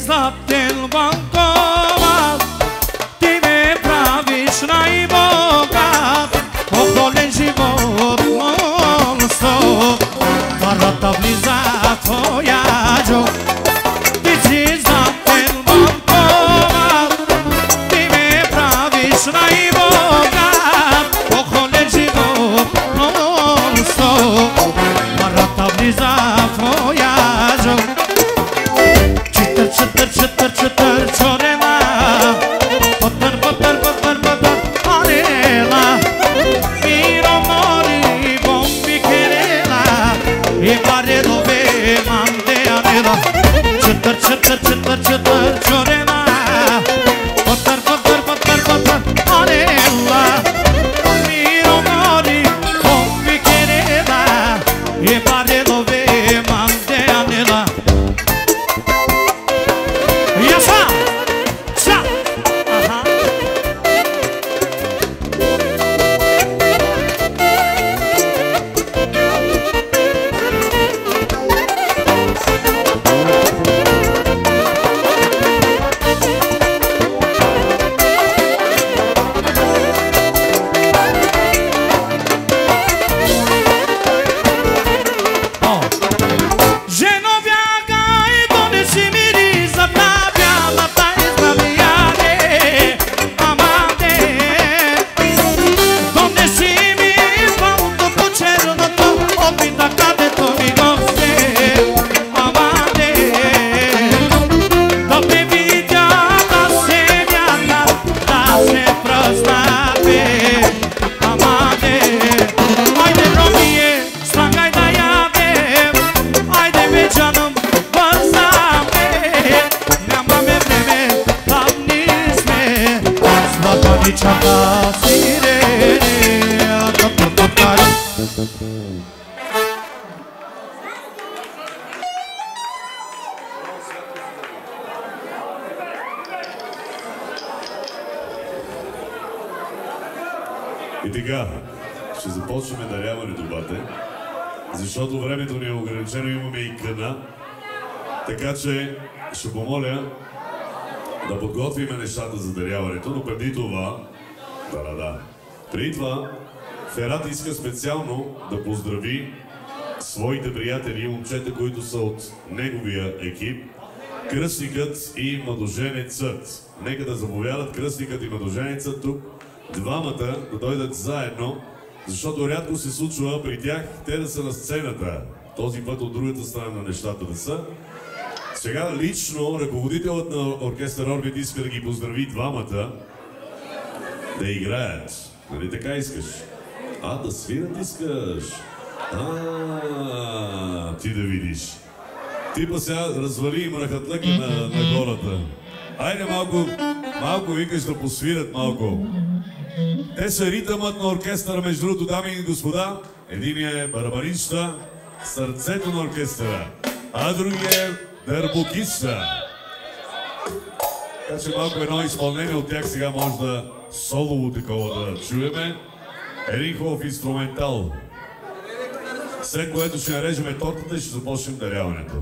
zaptel bankomat, ti me praviš najbogat, okole život monstro, vrata bliza tvoja džo. Ti si zaptel bankomat, ti me praviš najbogat, okole život monstro, vrata bliza tvoja džo. Çıtır çıtır çorela, batır batır batır batır arela, miro mori bombi kerela, e pare dove mande anela. Çıtır çıtır çıtır çıtır çorela, batır batır batır batır arela, miro mori bombi kerela, e pare dove mande anela. И така, ще започнем даряването, бате, защото времето ни е ограничено, имаме и къна, така че ще помоля да подготвим нещата за даряването, но преди това, преди това, Ферат иска специално да поздрави своите приятели и момчета, които са от неговия екип, кръстникът и младоженецът. Нека да заповядат кръстникът и младоженецът тук, двамата да дойдат заедно, защото рядко се случва при тях те да са на сцената. Този път от другата страна на нещата да са. Сега лично ръководителът на оркестър Орбит иска да ги поздрави двамата да играят. Нали така искаш? Да свират искаш. Ти да видиш. Ти па сега развали им ръхатлъка на гората. Айде малко викаш да посвират малко. Те са ритъмът на оркестъра, между другото, дами и господа. Единият е барабанища, сърцето на оркестъра, а другият е дърбокиста. Така че малко едно изпълнение от тях сега може да солово такова да чуеме. Един хубав инструментал. След което ще нарежеме тортата и ще започнем даряването.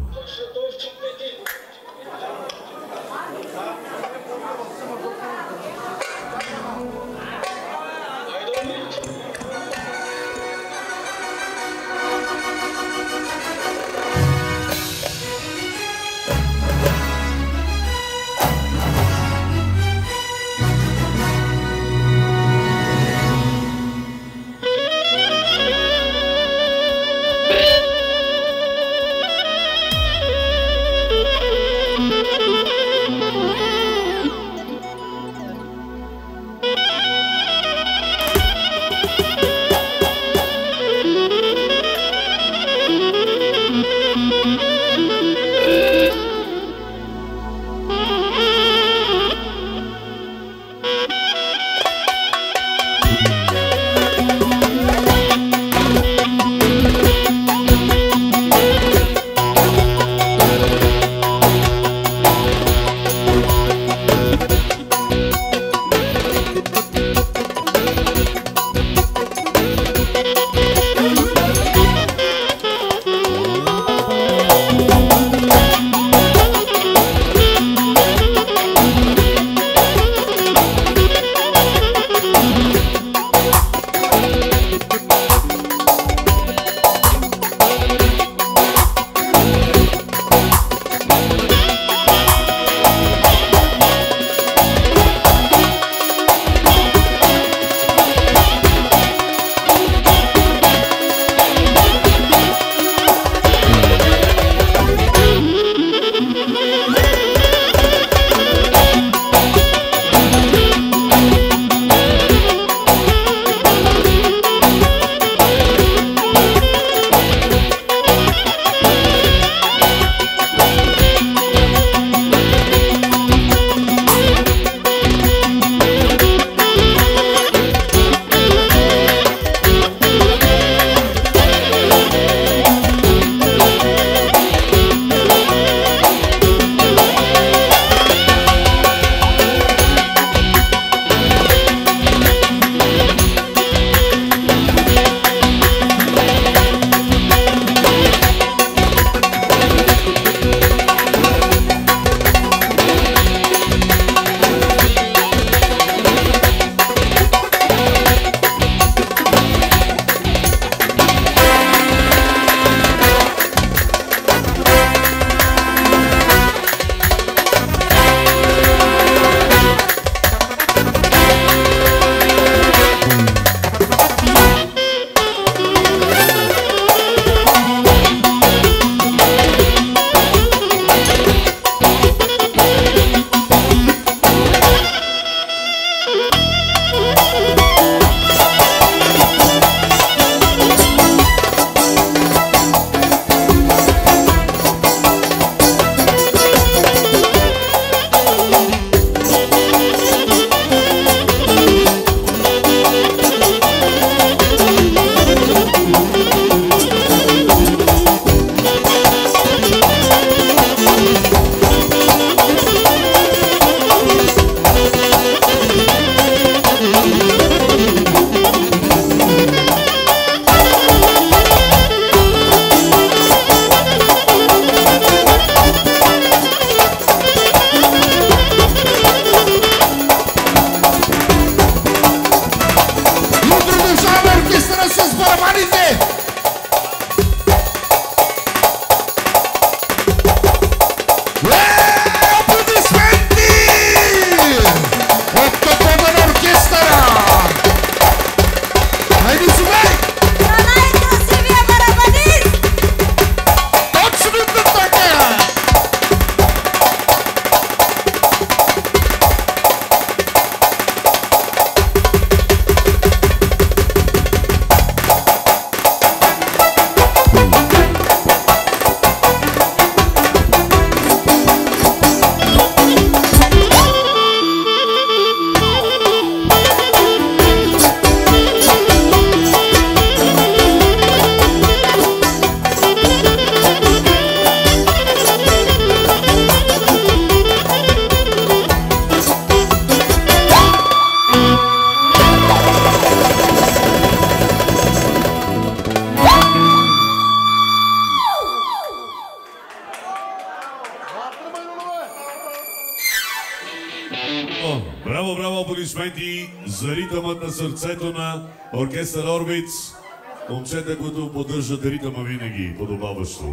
Браво, браво, аплодисменти за ритъмът на сърцето на оркестър Орбиц. Момчета, които поддържат ритъма винаги подобаващо.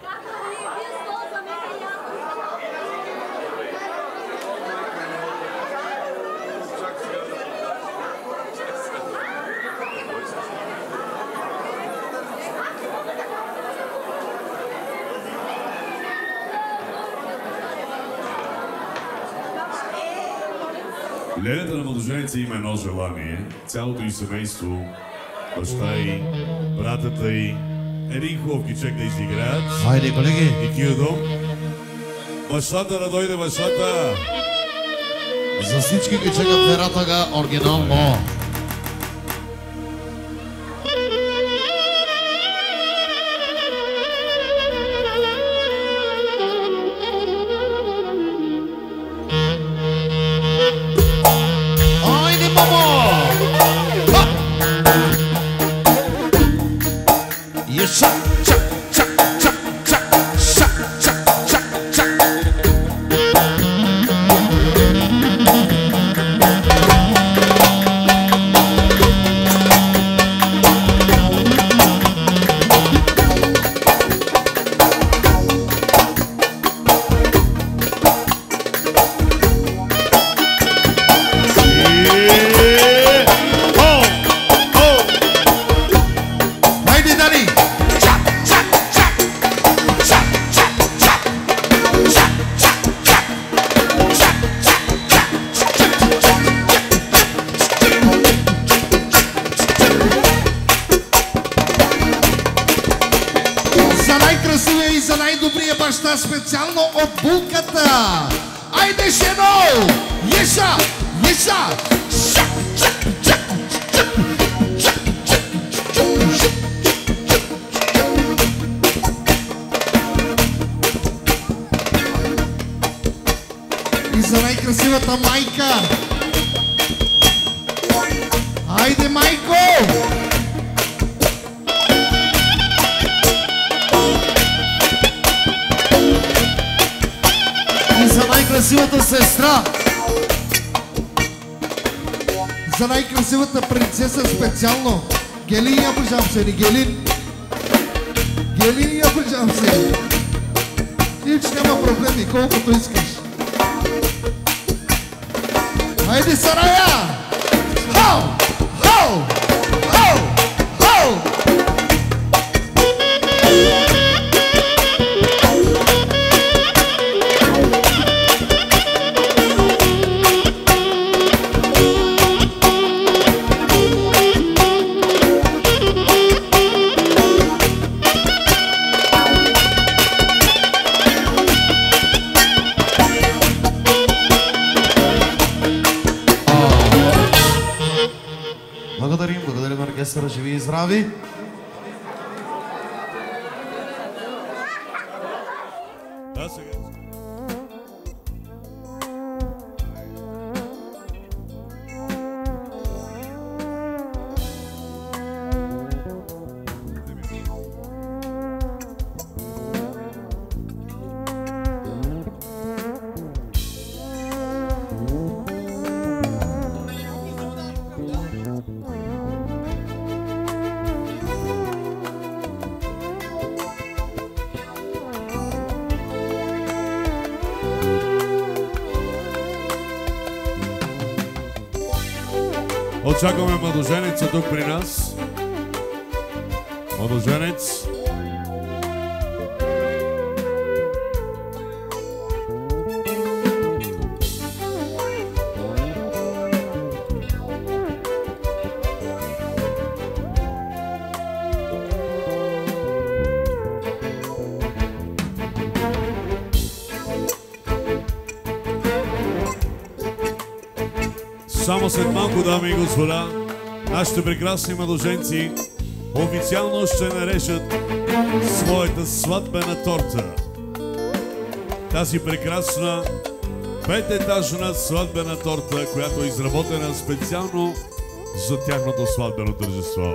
Лелята на младоженица има едно желание. Цялото й семейство, баща й, братата й, един хубав кичек да изиграят. Хайде, колеги! И Киодо. Бащата да дойде, бащата! За всички кичека в Ератага оригинално. Специално от булката. Айде, жено! Еша! Еша! И за най-красивата майка. Айде, майко! За най-красивата сестра, за най-красивата принцеса специално. Гелин, я обичам се, Гелин. Гелин, я обичам се. Нищо няма проблеми, колкото искаш. Хайде, Сарая! Хау! Хау! Хау! Хау! Благодарим на оркестъра, живи и здрави! Очакваме младоженеца тук при нас. Младоженец. Само след малко, дами и господа, нашите прекрасни младоженци официално ще нарежат своята сватбена торта. Тази прекрасна 5-етажна сватбена торта, която е изработена специално за тяхното сватбено тържество.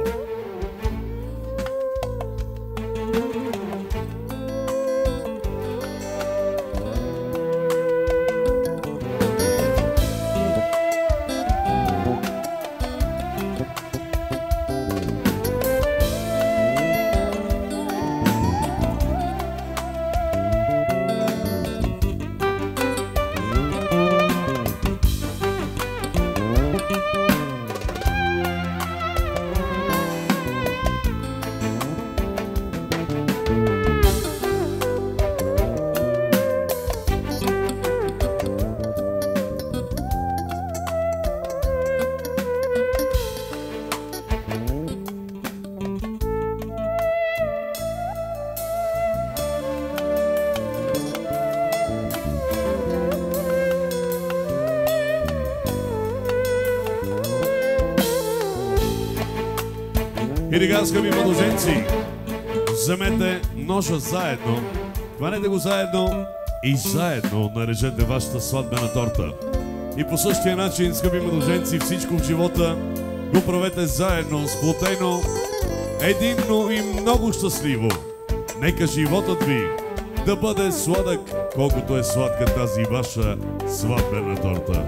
И така, скъпи младоженци, вземете ножа заедно, хванете го заедно и заедно нарежете вашата сватбена торта. И по същия начин, скъпи младоженци, всичко в живота го правете заедно, сплотено, единно и много щастливо. Нека животът ви да бъде сладък, колкото е сладка тази ваша сватбена торта.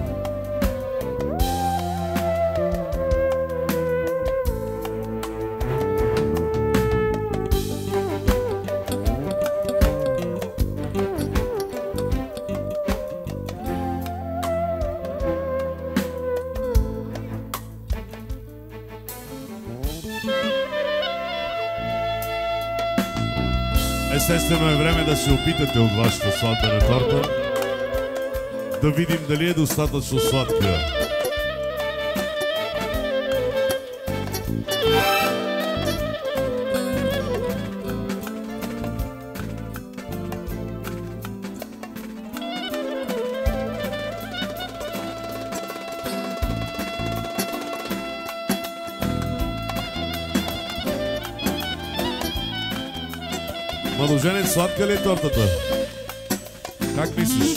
Естествено е време да се опитате от вашата сватбена торта, да видим дали е достатъчно сладка. Младоженец, сладка ли е тортата? Как мислиш?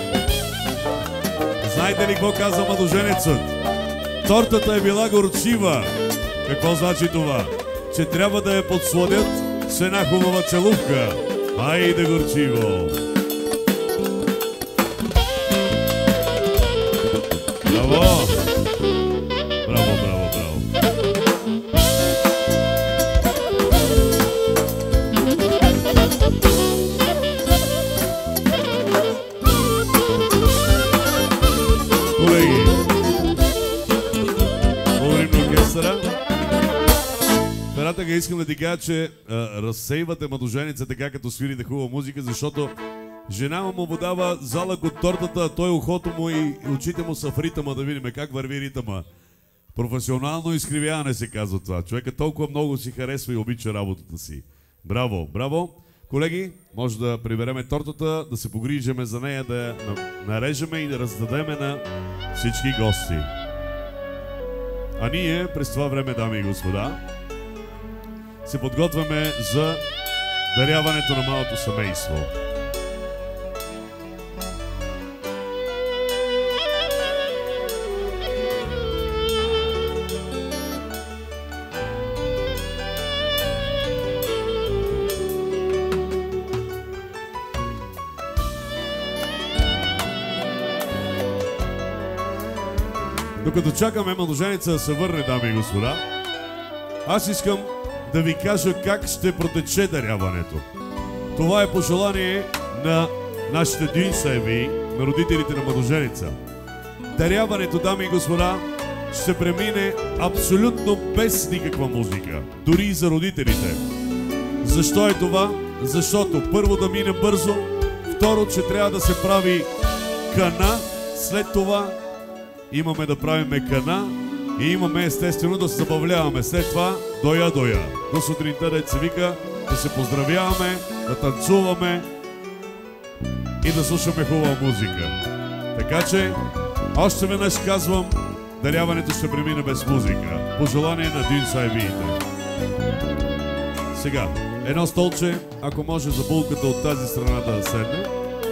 Знаете ли какво каза младоженецът? Тортата е била горчива. Какво значи това? Че трябва да я подсладят с една хубава целувка. Айде горчиво! Браво! Браво, браво, браво! Колеги, говорим на оркестъра. Ператъга, искам да ти кажа, че разсейвате младоженица така, като свирите хубава музика, защото жена му подава залък от тортата, а той ухото му и очите му са в ритъма, да видим как върви ритъма. Професионално изкривяване се казва това. Човека толкова много си харесва и обича работата си. Браво, браво! Колеги, може да прибереме тортата, да се погрижиме за нея, да я нарежеме и да раздадеме на всички гости. А ние през това време, дами и господа, се подготвяме за даряването на малото семейство. Докато чакаме младоженица да се върне, дами и господа, аз искам да ви кажа как ще протече даряването. Това е пожелание на нашите дюйнсайби, на родителите на младоженица. Даряването, дами и господа, ще премине абсолютно без никаква музика, дори и за родителите. Защо е това? Защото първо да мине бързо, второ, че трябва да се прави кана, след това имаме да правиме кана и имаме естествено да се забавляваме. След това доя. До сутринта да се вика, да се поздравяваме, да танцуваме и да слушаме хубава музика. Така че, още веднъж казвам, даряването ще премине без музика. Пожелание на дюйнсайбиите. Сега, едно столче, ако може за булката от тази страна да седне.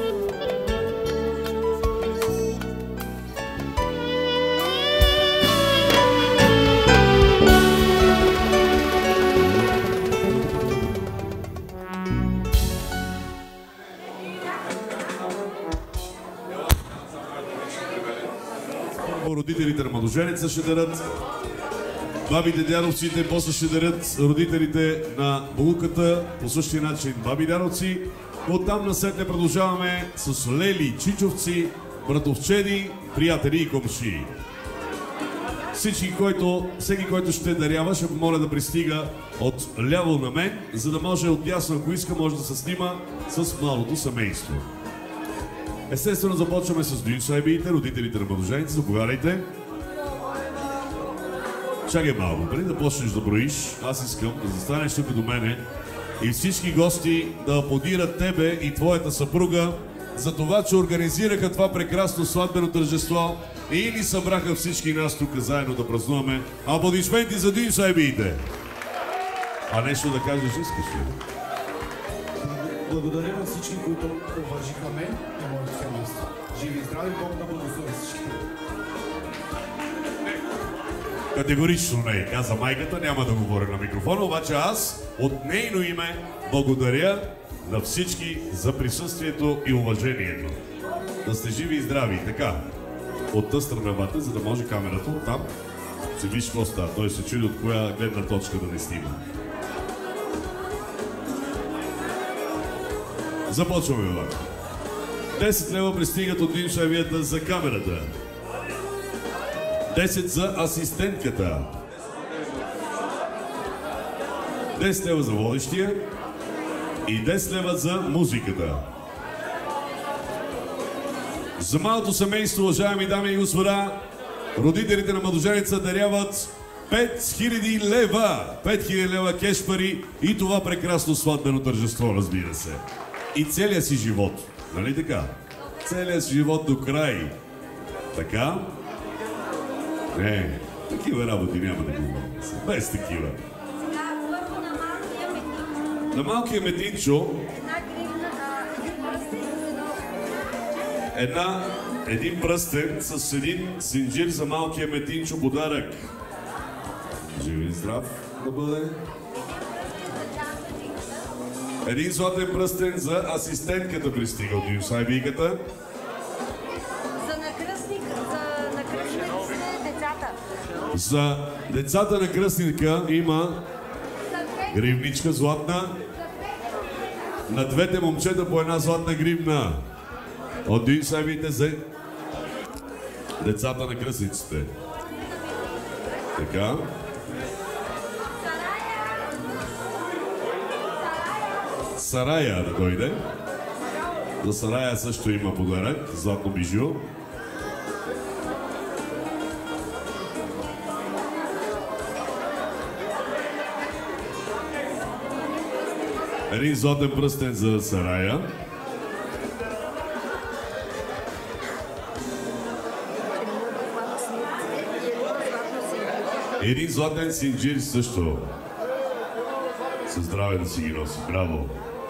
Родителите на младоженица ще дарят, бабите, дядовците, после ще дарят родителите на булката, по същия начин баби, дядовци. Оттам насетне продължаваме с лели, чичовци, братовчеди, приятели и комшии. Всеки, който ще дарява, ще помоля да пристига от ляво на мен, за да може от дясно, ако иска, може да се снима с малото семейство. Естествено, започваме с дюйнсайбиите, родителите на младоженица. Заповядайте. Чакай малко, преди да почнеш да броиш, аз искам да застанеш тук до мене и всички гости да аплодират тебе и твоята съпруга за това, че организираха това прекрасно сватбено тържество и ни събраха всички нас тук заедно да празнуваме. Аплодисменти за дюйнсайбиите! А нещо да кажеш искаш ли? Благодаря на всички, които уважиха мен и моето семейство. Живи и здрави, Бог да благослови всички. Категорично не. Каза майката, няма да говоря на микрофона, обаче аз от нейно име благодаря на всички за присъствието и уважението. Да сте живи и здрави. Така, от тъс страна бата, за да може камерата от там. Се виж какво става. Той се чуди от коя гледна точка да не снима. Започваме, бе. 10 лева пристигат от Димшавията за камерата. 10 за асистентката. 10 лева за водещия. И 10 лева за музиката. За малото семейство, уважаеми дами и господа, родителите на младоженица даряват 5000 лева. 5000 лева кеш пари и това прекрасно сватбено тържество, разбира се. И целият си живот. Нали така? Целият си живот до край. Така? Не, такива работи няма да говорим. Без такива. На малкия метинчо един пръстен с един синджир за малкия метинчо подарък. Жив и здрав да бъде. Един златен пръстен за асистентката пристига от Юсайбийката. За накръстниците децата. За децата на кръстника има гривничка златна. На двете момчета по една златна гривна. От Дюйсайбите за децата на кръстниците. Така. Сарая да дойде. За Сарая също има подарък. Златно бижу. Един златен пръстен за Сарая. Един златен синджир също. Със здраве да си ги носи. Браво!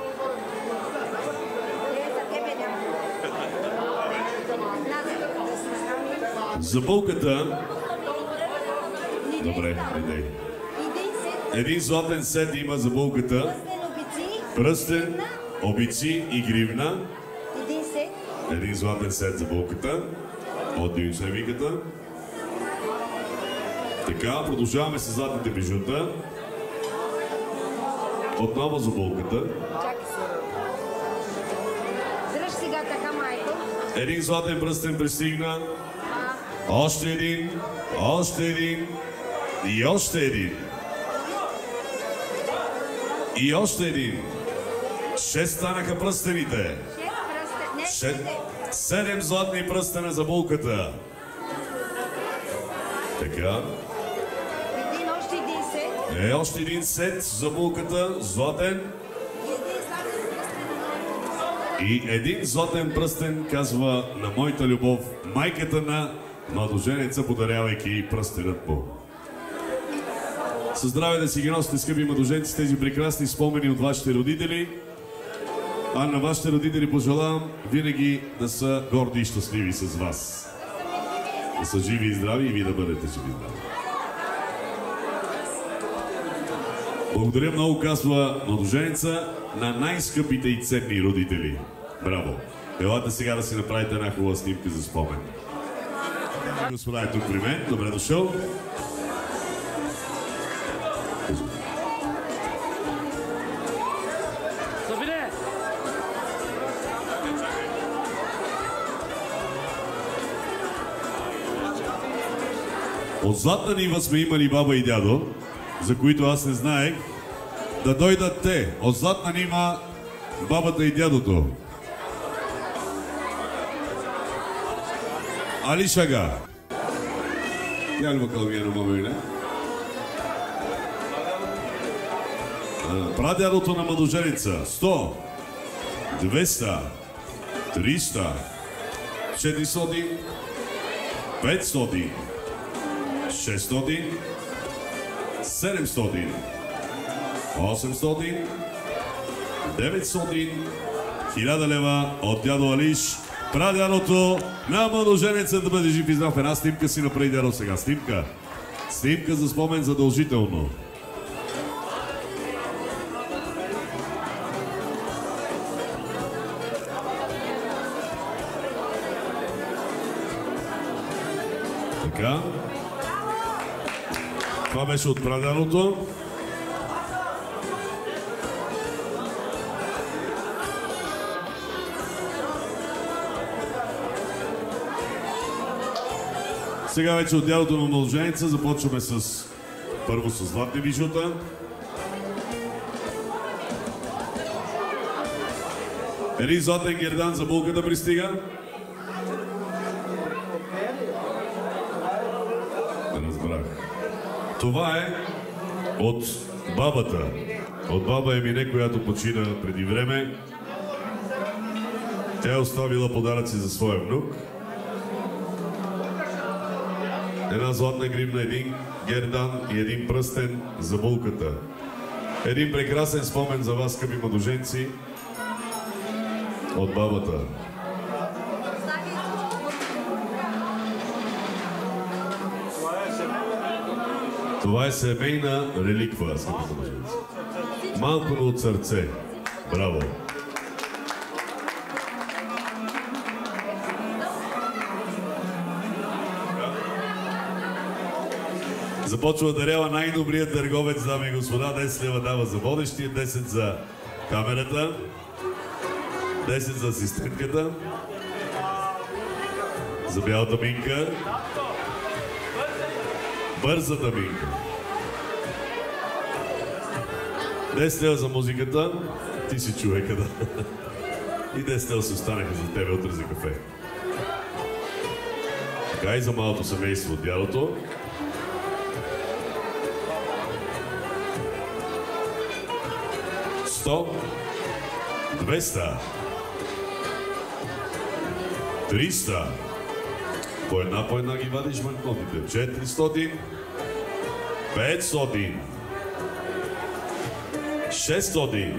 За булката... Добре, иди. Един златен сет има за булката. Пръстен, обици и гривна. Един златен сет за булката. От Дюйсайбийката. Така, продължаваме с златните бижута. Отново за булката. Дръж сега така, майко. Един златен пръстен пристигна. Още един. Още един. И още един. И още един. 6 станаха пръстените. 7 златни пръстена за булката. Така. Още един сет. Още един сет за булката. Златен. И един златен пръстен, казва на моята любов, майката на младоженеца, подарявайки пръстенът му. Със здраве да си ги носите, скъпи младоженци, тези прекрасни спомени от вашите родители. А на вашите родители пожелавам винаги да са горди и щастливи с вас. Да са живи и здрави и вие да бъдете живи и здрави. Благодаря много, казва младоженеца, на най-скъпите и ценни родители. Браво! Елате сега да си направите една хубава снимка за спомен. Господа е тук при мен. Добре дошъл. От Златна Нива сме имали баба и дядо, за които аз не знаех, да дойдат те. От Златна Нива бабата и дядото. Али шага. Ялва кълмия на мамина. Прадядото на младоженица. 100, 200, 300, 400, 500, 600, 700, 800, 900, 1000 лева от дядо Алиш. Прадядото на младоженеца да бъде жив и здрав. Една снимка си направи дядо сега. Снимка. Снимка за спомен задължително. Така. Това беше от прадядото. Сега вече от дядото на младоженеца започваме първо с златни бижута. Един златен гердан за булката пристига. Разбрах. Това е от бабата. От баба Емине, която почина преди време. Тя е оставила подаръци за своя внук. Една златна гривна, един гердан и един пръстен за булката. Един прекрасен спомен за вас, скъпи младоженци, от бабата. Това е семейна реликва, скъпи младоженци. Малко от сърце. Браво! Започва да дарява най-добрият търговец, дами и господа. 10 лева дава за водещия, 10 за камерата, 10 за асистентката, за бялата минка, бързата минка, 10 лева за музиката, ти си човека, да. И 10 лева се останаха за тебе утре за кафе. Така и за малото семейство от дядото. 100, 200, 300, по една ги вадиш банкнотите, 400, 500, 600,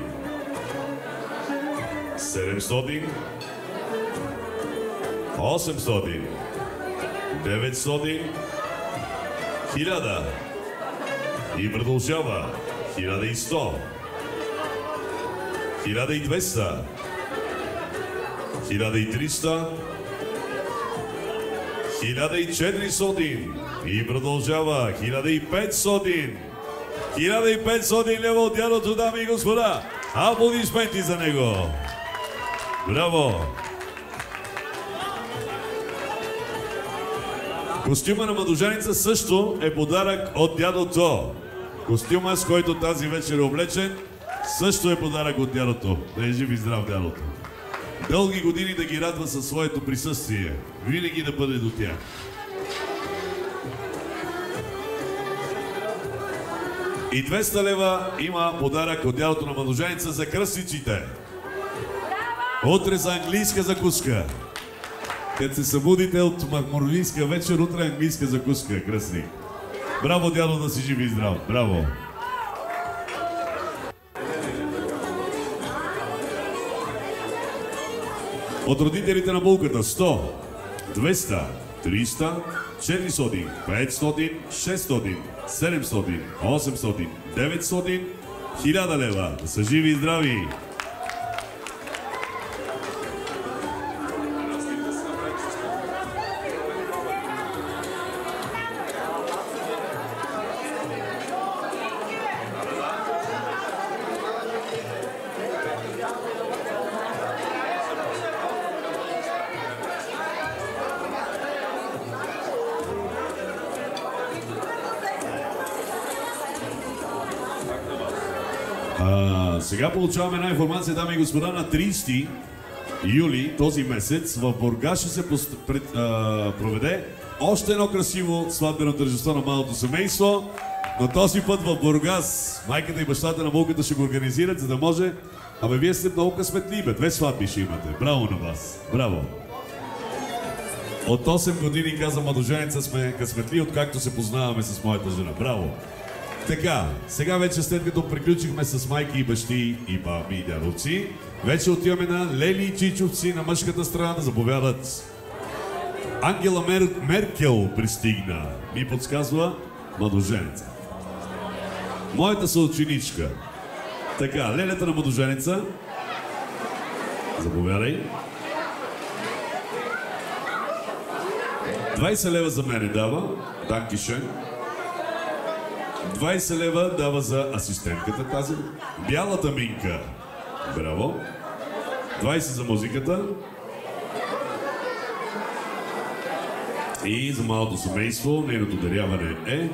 700, 800, 900, 1000 и продължава 1100, 1200, 1300, 1400 и продължава 1500. 1500 лева от дядото, дами и господа. Аплодисменти за него. Браво! Костюма на младоженица също е подарък от дядото. Костюма, с който тази вечер е облечен, също е подарък от дядото. Да е жив и здрав дядото. Дълги години да ги радва със своето присъствие. Винаги да бъде до тях. И 200 лева има подарък от дядото на младоженица за кръстниците. Утре за английска закуска. Като се събудите от махмурлийска вечер, утре английска закуска, кръстник. Браво, дядо, да си жив и здрав. Браво! От родителите на булката 100, 200, 300, 400, 500, 600, 700, 800, 900, 1000 лева. Да са живи и здрави! Сега получаваме една информация, дами и господа, на 30 юли този месец в Бургас ще се проведе още едно красиво сватбено тържество на малото семейство, но този път в Бургас майката и бащата на булката ще го организират, за да може... Абе, вие сте много късметли, бе, 2 сватби ще имате. Браво на вас! Браво! От 8 години, каза младоженеца, сме късметли, откакто се познаваме с моята жена. Браво! Така, сега вече след като приключихме с майки и бащи и баби и дядовци, вече отиваме на Лели и Чичовци на мъжката страна да заповядат. Ангела Меркел пристигна, ми подсказва младоженеца. Моята съученичка. Така, лелята на младоженеца. Заповядай. 20 лева за мене дава. Данкишен. 20 лева дава за асистентката тази. Бялата Минка. Браво. 20 за музиката. И за малото семейство нейното даряване е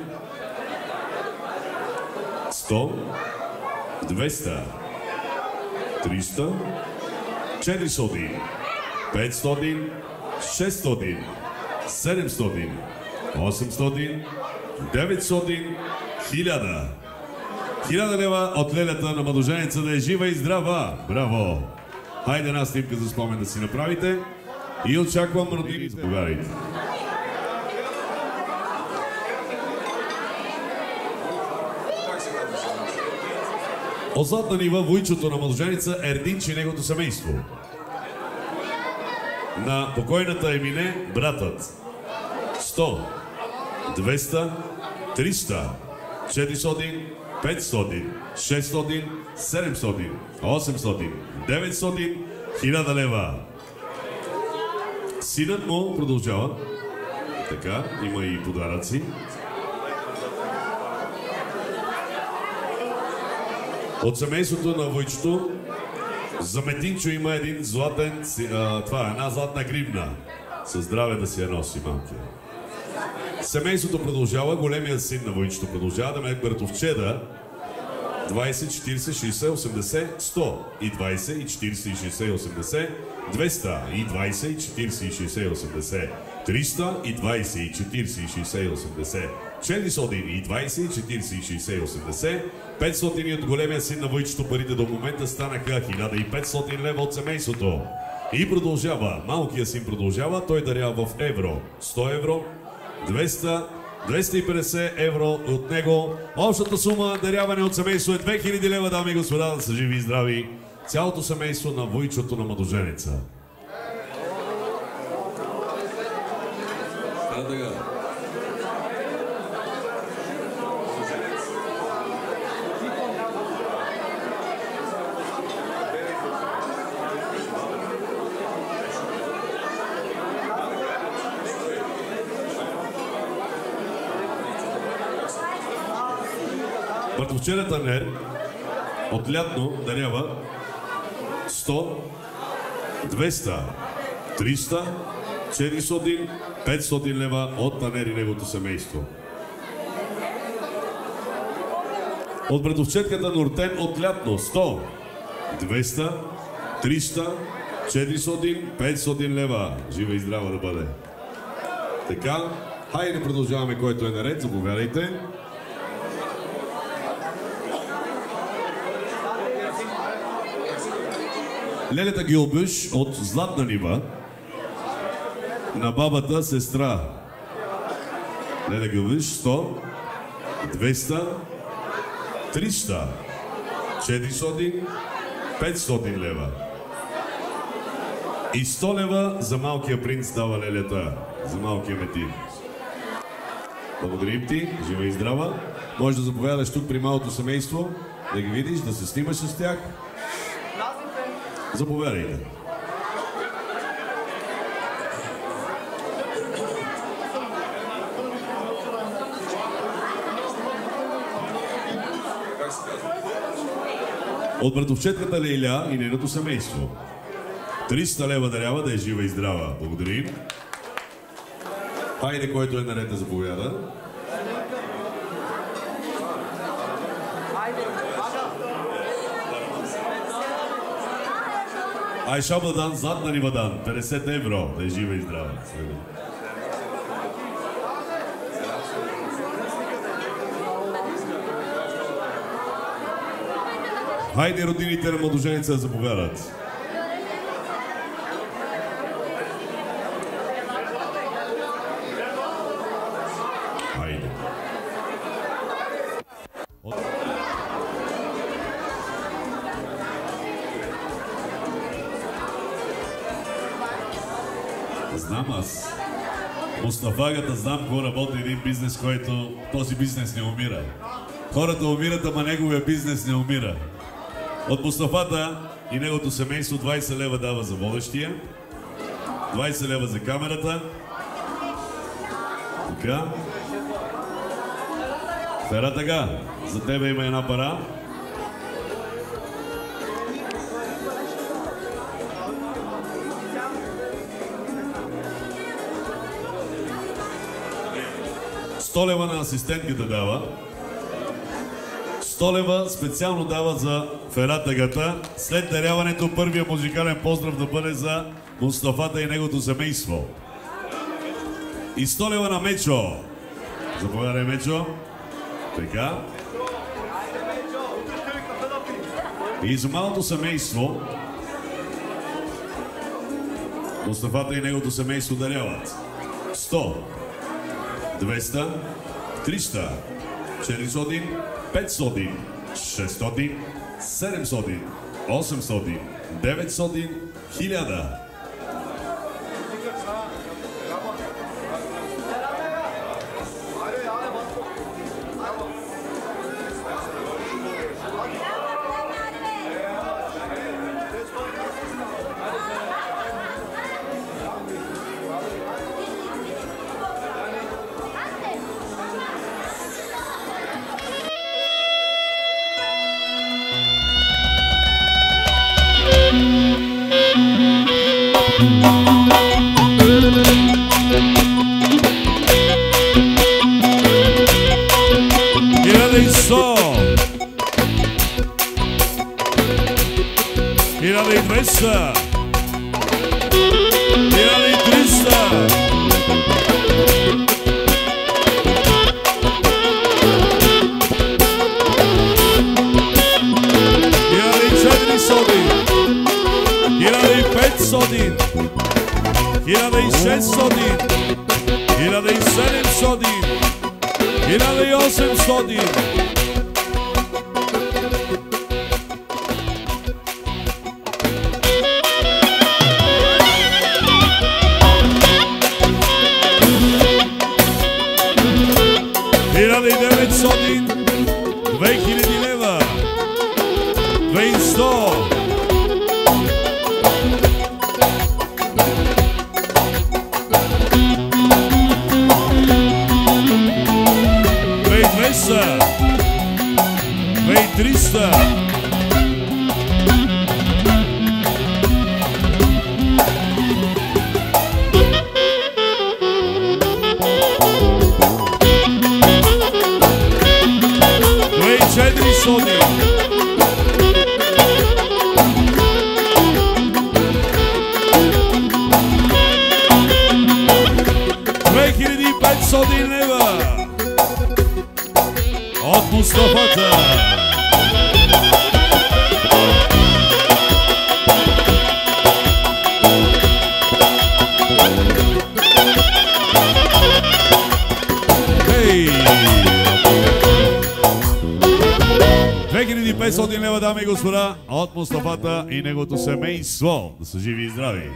100, 200, 300, 400, 500, 600, 700, 800, 900, 1000. 1000 лева от лелята на младоженеца да е жива и здрава. Браво! Хайде една снимка за спомен да си направите и очаквам родини. Заповядайте. Отзад на нива войчото на младоженеца Ердинч и неговото семейство. На покойната Емине братът. 100, 200, 300, 400, 500, 600, 700, 800, 900, 1000 лева. Синът му продължава. Така, има и подаръци. От семейството на войчето за Метинчо има един златен, това е една златна гривна. Със здраве да си я носи малкия. Семейството продължава, големият син на войчето продължава да ме братовчеда 20, 40, 60, 80, 100 и 20, и 40, и 60, и 80, 200 и 20, и 40, и 60, и 80, 300 и 20, и 40, и 60, и 80, 400 и 20, и 40, и 60, и 80, 500 и от големия син на войчето парите до момента станаха 1500 лева от семейството. И продължава, малкият син продължава, той дарява в евро, 100 евро, 200, 250 евро от него. Общата сума даряване от семейство е 2000 лева, дами и господа, да са живи и здрави. Цялото семейство на войчото на младоженеца. Братовчедата Нер от лятно дарява 100, 200, 300, 400, 500 лева от Танер и неговото семейство. От братовчетката Нортен от лятно 100, 200, 300, 400, 500 лева. Жива и здрава да бъде. Така, хайде продължаваме, който е наред. Заповядайте. Лелята Гилбюш от Златна нива на бабата сестра. Леля Гилбюш 100, 200, 300, 400, 500 лева. И 100 лева за малкия принц дава лелята, за малкия Метин. Благодарим ти, жива и здрава. Може да заповядаш тук при малото семейство, да ги видиш, да се снимаш с тях. Заповядайте. От братовчетката Лейля и нейното семейство. 300 лева дарява, да е жива и здрава. Благодарим. Хайде, който е наред да заповяда. Айша Бадан, Златна Нивадан, 50 евро, да е жива и здрава. Хайде родините на младоженеца да заповядат. Хайде. знам аз. Мустафагата знам какво работи един бизнес, който този бизнес не умира. Хората умират, ама неговия бизнес не умира. От Мустафата и неговото семейство 20 лева дава за водещия, 20 лева за камерата. Така. Фератага, за тебе има една пара. $100 на асистентката дава. 100 лева специално дава за Фератагата. След даряването първия музикален поздрав да бъде за Мустафата и неговото семейство. И 100 лева на Мечо. Заповядай, Мечо. Така. И за малото семейство Мустафата и неговото семейство даряват 100, 200, 300, 400, 500, 600, 700, 800, 900, 1000. От Мустафата. Hey! 2500 лева, дами и господа, от Мустафата и неговото семейство. Да са живи и здрави.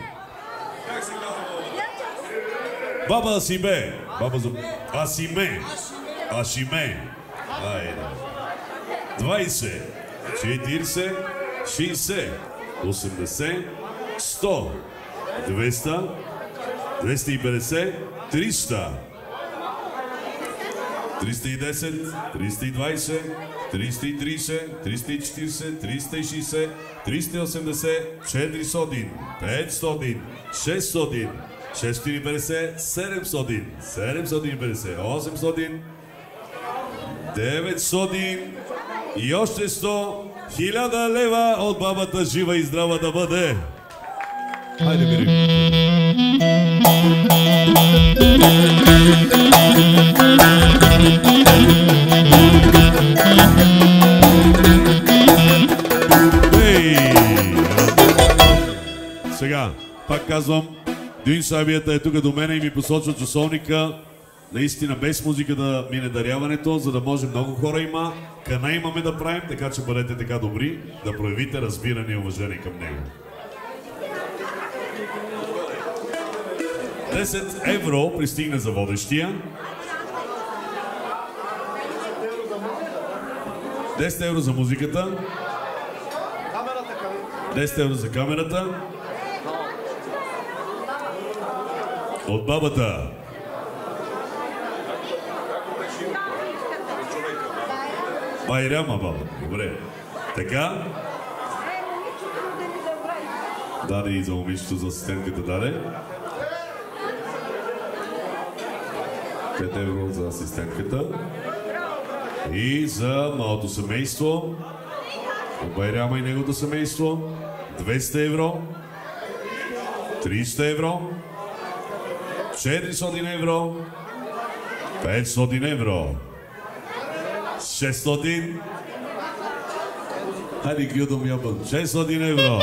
Баба Асиме. Асиме. Ашиме. Айде. 20, 40, 60, 80, 100, 200, 250, 300, 310, 320, 330, 340, 360, 380, 400, 500, 600, 650, 700, 750, 800, 900 и още 100, 1000 лева от бабата, жива и здрава да бъде. Хайде, бери. Сега, пак казвам, Дюин Сабията е тук до мене и ми посочва часовника. Наистина без музика да мине даряването, за да може много хора има. Кана имаме да правим, така че бъдете така добри да проявите разбиране и уважение към него. 10 евро пристигна за водещия. 10 евро за музиката. 10 евро за камерата. От бабата. Байрама баба. Добре. Така. Даде и за момичето, за асистентката даде. 5 евро за асистентката. И за малото семейство. От Байрама и неговото семейство. 200 евро. 300 евро. 400 евро. 500 евро. 600. Хайде, гилдом ябън. 600 евро.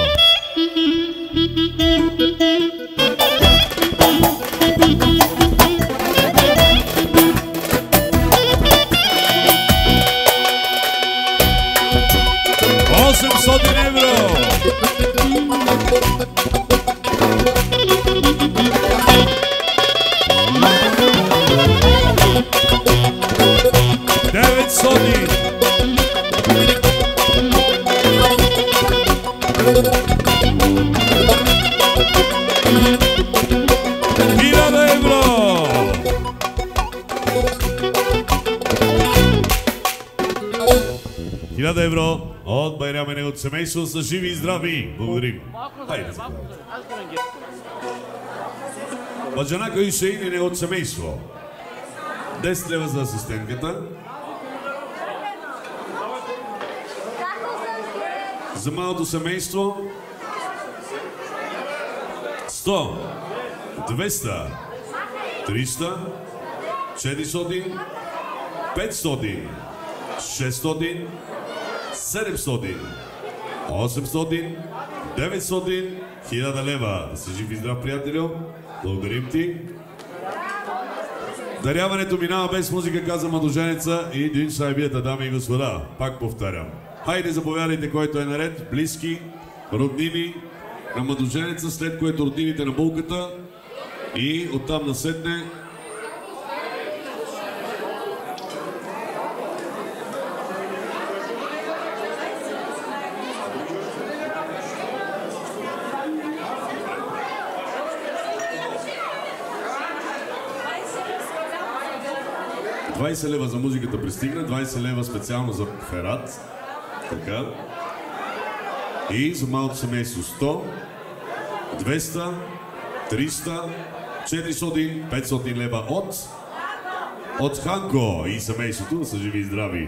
Евро от Байрама и неговото семейство са живи и здрави. Благодарим. Хайде. Баджанака Ишейн и неговото семейство. 10 лева за асистентката. За малото семейство 100, 200, 300, 400, 500, 600, 700, 800, 900, 1000 лева. Да си жив и здрав, приятелю. Благодарим ти. Даряването минава без музика, каза младоженеца и дин шайбията, дами и господа. Пак повтарям. Хайде, заповядайте, който е наред. Близки, роднини на младоженеца, след което роднините на булката и оттам насетне $20 лева за музиката пристигна, 20 лева специално за Ферат. Така. И за малото семейство 100, 200, 300, 400, 500 лева от Ханко и семейството да са живи и здрави.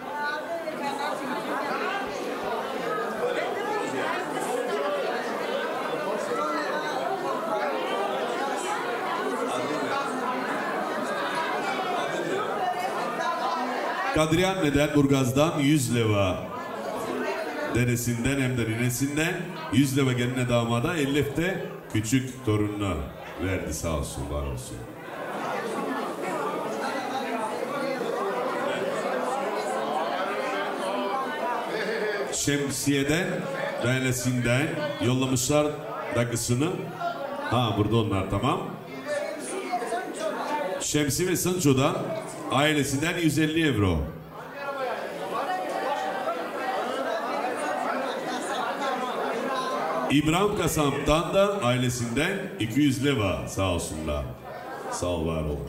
Kadriyan neden Burgaz'dan 100 leva dedesinden hem de ninesinden 100 leva geline damada 50 de küçük torununa verdi, sağ olsun, var olsun. Şemsiye'den ailesinden yollamışlar rakısını. Ha, burada onlar, tamam. Şemsi ve Sancho'dan ailesinden 150 euro. İbrahim Kasamp'tan da ailesinden 200 leva, sağ olsunlar. Sağ ol, var ol.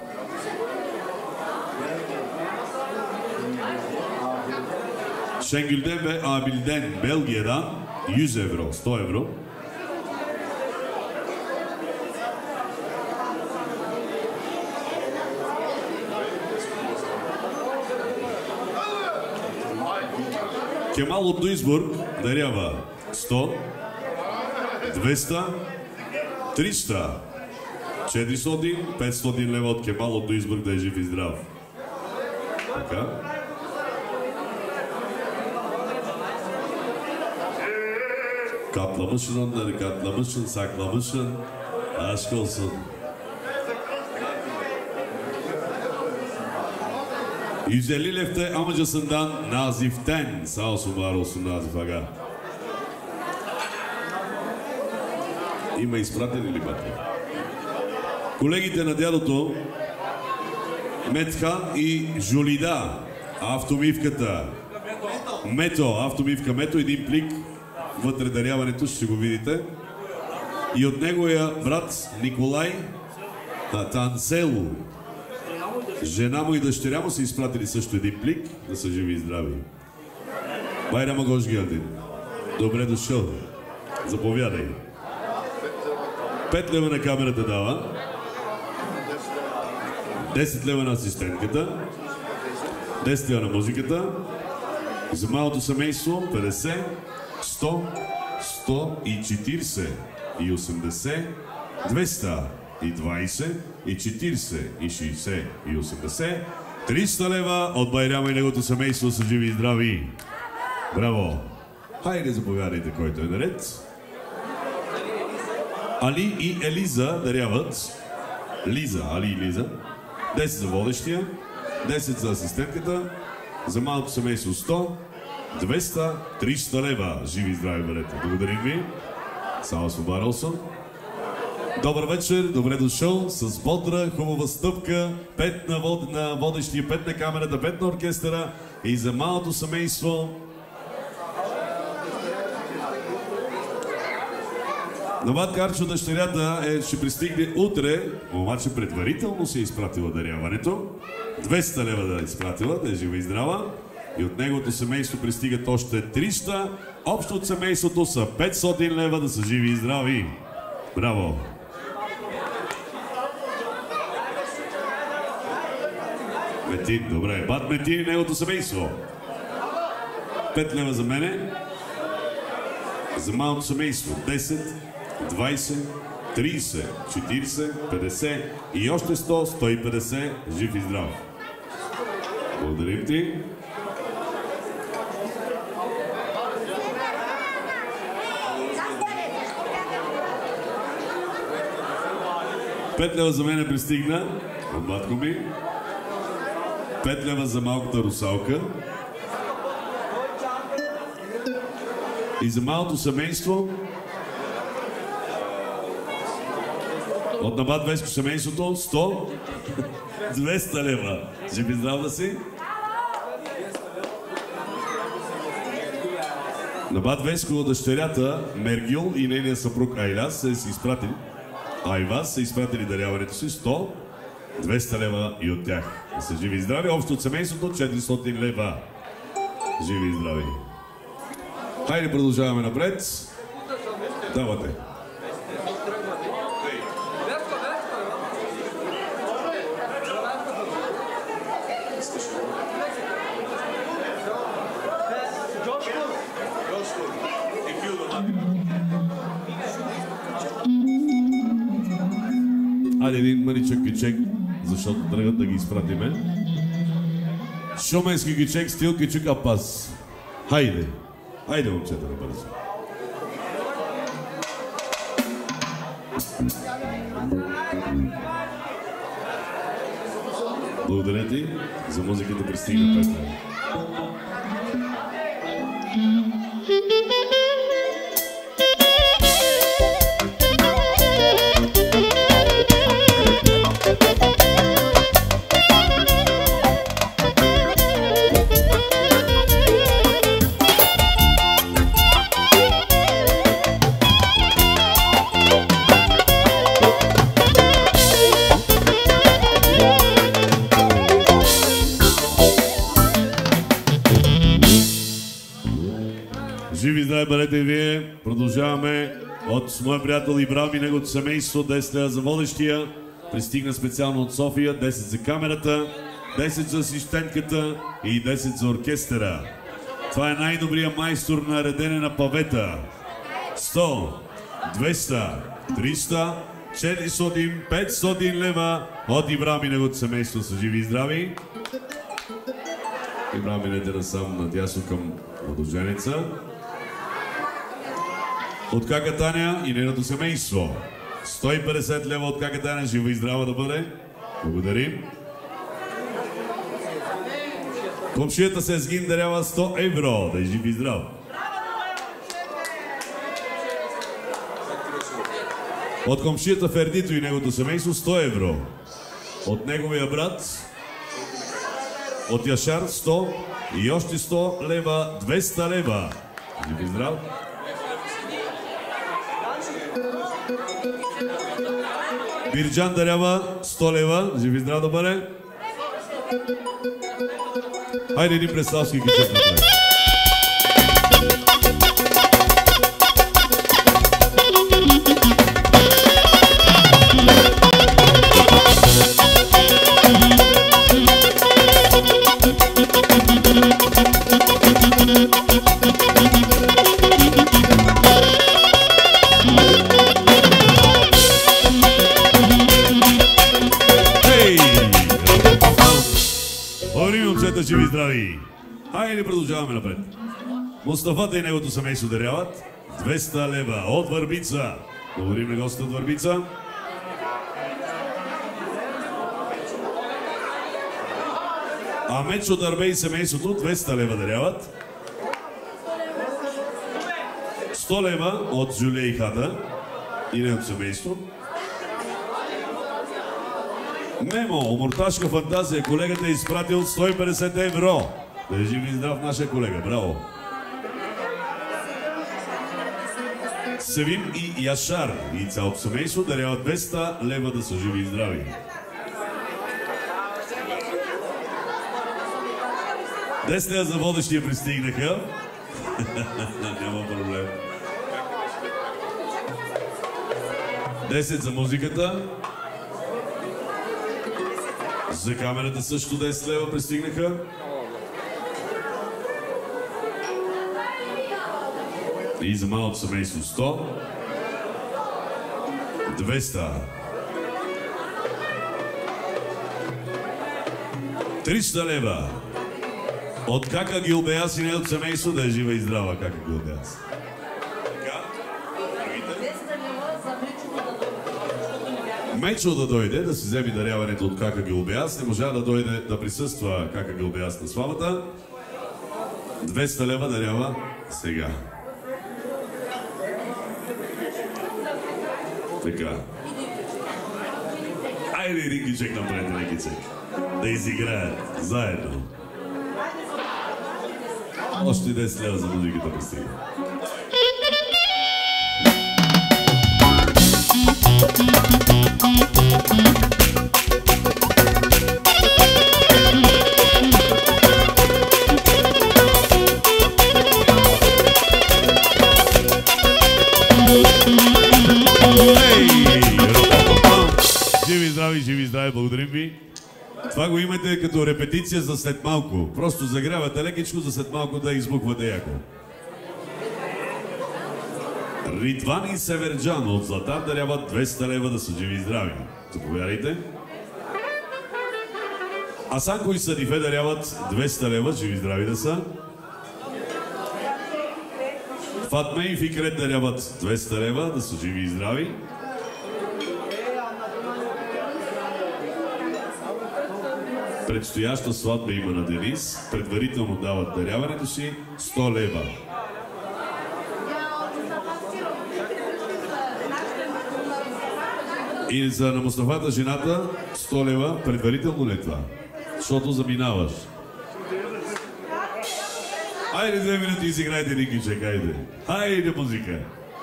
Şengül'den ve Abil'den Belgia'dan 100 euro, 100 euro. Kemal от Дуйсбург дарява 100, 200, 300, 400, 500 лева от Кемал от Дуйсбург, да е жив и здрав. Така. Katlamışsın onları, katlamışsın, saklamışsın. Aşk olsun. $150 lefte amcasından Nazif'ten, sağ olsun, var olsun Nazif aga. Има изпратени ли бати? Колегите на дядото Метха и Жулида, автомивката Мето, автомивка Мето, един плик, вътре даряването, ще го видите. И от неговия брат Николай Танцело, жена му и дъщеря му са изпратили също един плик, да са живи и здрави. Байрама Гош Гелдин, добре дошъл, заповядай. 5 лева на камерата дава, 10 лева на асистентката, 10 лева на музиката, за малото семейство 50, 100, 140 и 80, 200 и 20 и 40 и 60 и 80, 300 лева от Байрама и неговото семейство са живи и здрави. Браво! Хайде, заповядайте, който е наред. Али и Елиза даряват. Лиза, Али и Лиза. 10 за водещия, 10 за асистентката, за малко семейство 100, 200, 300 лева. Живи и здрави бъдете. Благодарим ви. Само Свобаралсон. Добър вечер, добре дошъл с бодра, хубава стъпка, 5 на водещия, 5 на камерата, 5 на оркестъра и за малото семейство. Нават Карчо, дъщерята ще пристигне утре, обаче предварително се е изпратила даряването. 200 лева да е изпратила, да е жива и здрава. И от неговото семейство пристигат още 300. Общо от семейството са 500 лева да са живи и здрави. Браво! Метин, добре. Бат Метин и неговото семейство. 5 лева за мене. За малото семейство 10, 20, 30, 40, 50 и още 100, 150. Жив и здрав. Благодарим ти. Пет лева за мене пристигна от батко ми. 5 лева за малката русалка. И за малото семейство от Набат Веско семейството 100, 200 лева. Жив и здрав да си. Набат Веско, дъщерята Мергил и нейния съпруг Айваз са изпратили даряването си 100, 200 лева и от тях. Да са живи и здрави. Общо от семейството 400 лева. Живи и здрави. Хайде, продължаваме напред. Давате. Хайде един мъничък кичек, защото тръгат да ги изпратиме. Шуменски кичек, стил кичук апас. Хайде. Хайде, момчета, набързо. Благодаря ти за музиката пристигна песня. Живи здрави бъдете и вие. Продължаваме от моя приятел Ибрам и неговото семейство. 10 лева за водещия. Пристигна специално от София. 10 за камерата, 10 за асистентката и 10 за оркестъра. Това е най-добрият майстор на редене на павета. 100, 200, 300, 400, 500 лева от Ибрам и неговото семейство са живи и здрави. Ибрам минете насам надясно към младоженеца. От Кака Таня и нейното семейство. 150 лева от Кака Таня, жива и здрава да бъде. Благодарим. Комшията се сгин дарява 100 евро, да е жив и здрав. От комшията Фердито и неговото семейство 100 евро. От неговия брат, от Яшар 100 и още 100 лева, 200 лева. Жив и здрав! Бирджан дарява 100 лева. Жив и здрав да бъде. Хайде един представски кичек направи. Живи и здрави! Хайде, продължаваме напред. Мустафата и неговото семейство даряват 200 лева от Върбица. Благодарим на гостите от Върбица. А Мечо Дърбе и семейството 200 лева даряват. 100 лева от Жулия и Хата и неговото семейство. Мемо, омурташка фантазия, колегата е изпратил 150 евро. Да е жив и здрав нашия колега, браво. Севим и Яшар и цялото семейство даряват 200 лева да са живи и здрави. Десния за водещия пристигнаха. Няма проблем. 10 за музиката. За камерата също 10 лева пристигнаха. И за малото семейство 100. 200. 300 лева. От Кака Гилбеяс и неговото семейство, да е жива и здрава Кака Гилбеяс. Мечо да дойде, да си вземе даряването от Кака Гилбеяс. Не можа да дойде да присъства Кака Гилбеяс на славата. 200 лева дарява сега. Така. Айде един гичек напред, един гичек. Да изиграят заедно. Още 10 лева за музиката пристига. Живи и здрави, благодарим ви. Това го имате като репетиция за след малко. Просто загрявате лекичко, за след малко да избухвате яко. Ридван и Северджан от Златар даряват 200 лева да са живи и здрави. Заповядайте. Асанко и Садифе даряват 200 лева, живи и здрави да са. Фатме и Фикрет даряват 200 лева да са живи и здрави. Предстояща сватба има на Денис. Предварително дават даряването си 100 лева. И за на Мустафата жената 100 лева. Предварително ли това? Защото заминаваш. Хайде 2 минути изиграйте Никичек, хайде. Хайде музика.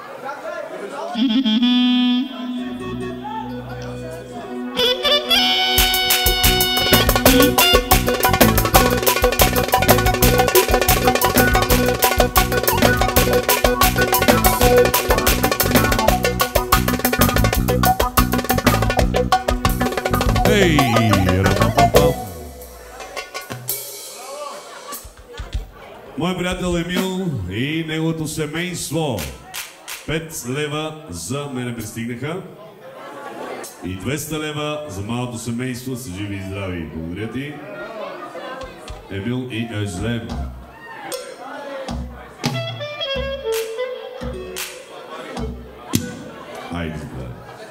Ей, мой приятел Емил и неговото семейство. 5 лева за мене пристигнаха. И 200 лева за малото семейство са живи и здрави. Благодаря ти. Емил и Ежлем. Айде, да.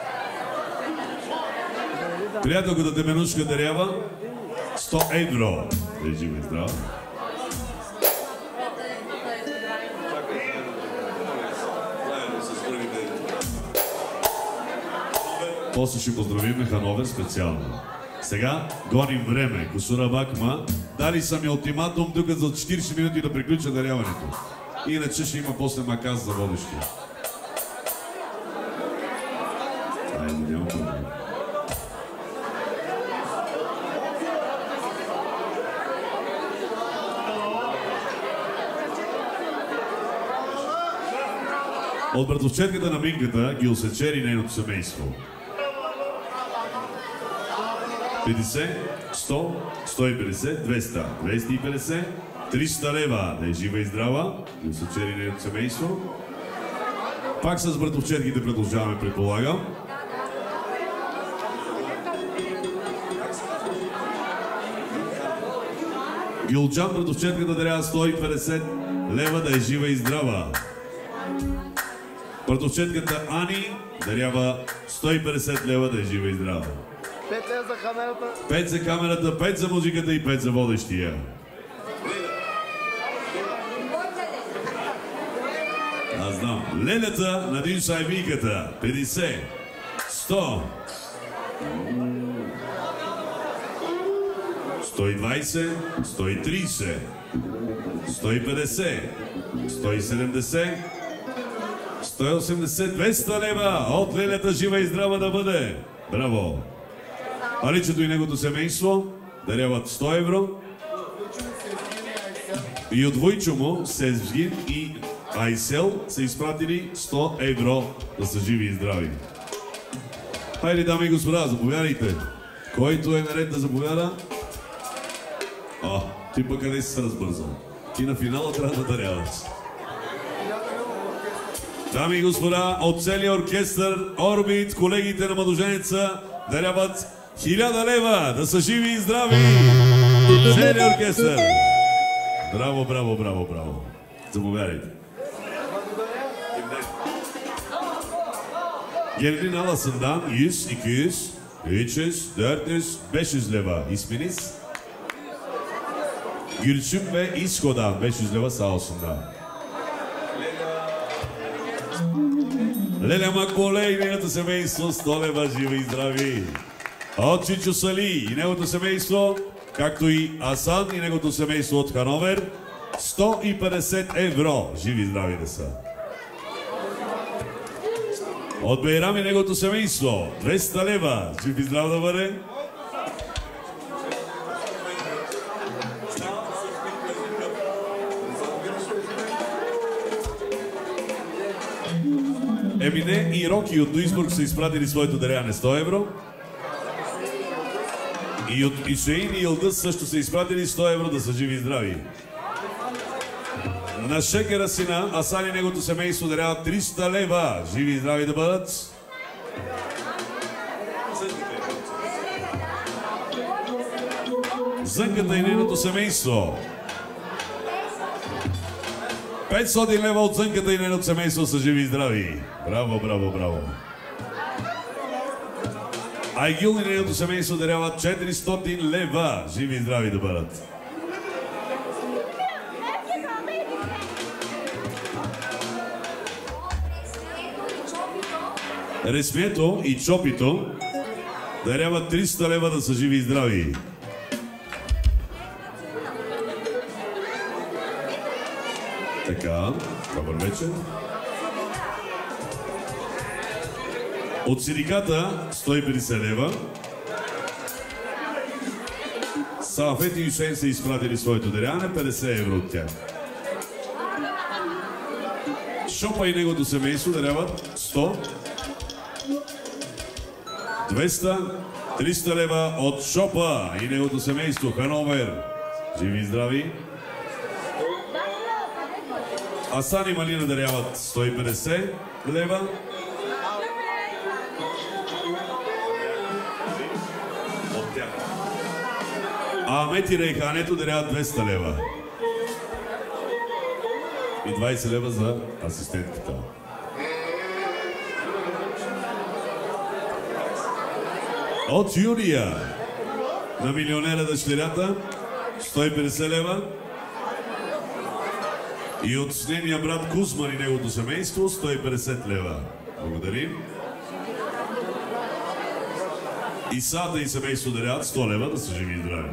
Приятелката Теменушка дарява 100 евро. Е, живи и здрави. После ще поздравим Хановер специално. Сега гоним време. Косура Бакма дали са ми ултиматум тук за 40 минути да приключа даряването. Иначе ще има после маказ за водещия. Айде, няма проблем. От братовчетката на Минката ги осечери нейното семейство. 50, 100, 150, 200, 250, 300 лева да е жива и здрава, ги осечери нейното семейство. Пак с братовчетките продължаваме, предполагам. Гилчан братовчетката дарява 150 лева да е жива и здрава. Братовчетката Ани дарява 150 лева да е жива и здрава. 5 за камерата. 5 за камерата, 5 за музиката и 5 за водещия. Аз знам. Лелята на Динша и Вийката. 50, 100, 120, 130, 150, 170, 180, 200 лева от Лелята жива и здрава да бъде. Браво! Аличето и негото семейство даряват 100 евро. И от Войчо му, Сезвин и Айсел са изпратили 100 евро да са живи и здрави. Хайде, дами и господа, заповядайте. Който е наред да заповяда? Ти пък къде си се разбързал? Ти на финала трябва да даряваш. Дами и господа, от целия оркестър Орбит, колегите на Младоженеца даряват 1000 лева да са живи и здрави. Целият оркестър. Браво, браво, браво, браво. Заповядайте. Gelinin alasından 100, 200, 300, 400, 500 leva. İsminiz? Gülçin ve İsko'dan 500 leva sağ olsunlar. Леля Макболе и нейното семейство 100 лева живи и здрави. От Чичо Сали и неговото семейство, както и Асан и неговото семейство от Хановер, 150 евро живи и здрави да са. От Бейрам и неговото семейство, 200 лева жив и здрав да бъде. Емине и Роки от Дуисбург са изпратили своето даряване 100 евро. И от Ишеин и Илдъс също са изпратили 100 евро да са живи и здрави. На Шекера сина, Асан и неговото семейство даряват 300 лева. Живи и здрави да бъдат. Зънката и нейното семейство. 500 лева от Зънката и нейното семейство са живи и здрави. Браво, браво, браво. Айгил и нейното семейство даряват 400 лева. Живи и здрави да бъдат. Ресмието и Чопито даряват 300 лева да са живи и здрави. Така, добър вечер. От синдиката 150 лева. Сафет и Юсейн са изпратили своето даряване, 50 евро от тях. Шопа и неговото семейство даряват 100, 200, 300 лева от Шопа и неговото семейство Хановер. Живи и здрави. Асан и Малина даряват 150 лева. От тях. А Амет и Рейхането даряват 200 лева. И 20 лева за асистентката. От Юлия на милионера дъщерята 150 лева. И от нейния брат Кузман и неговото семейство 150 лева. Благодарим. Исата и семейство даряват 100 лева, да са живи и здрави.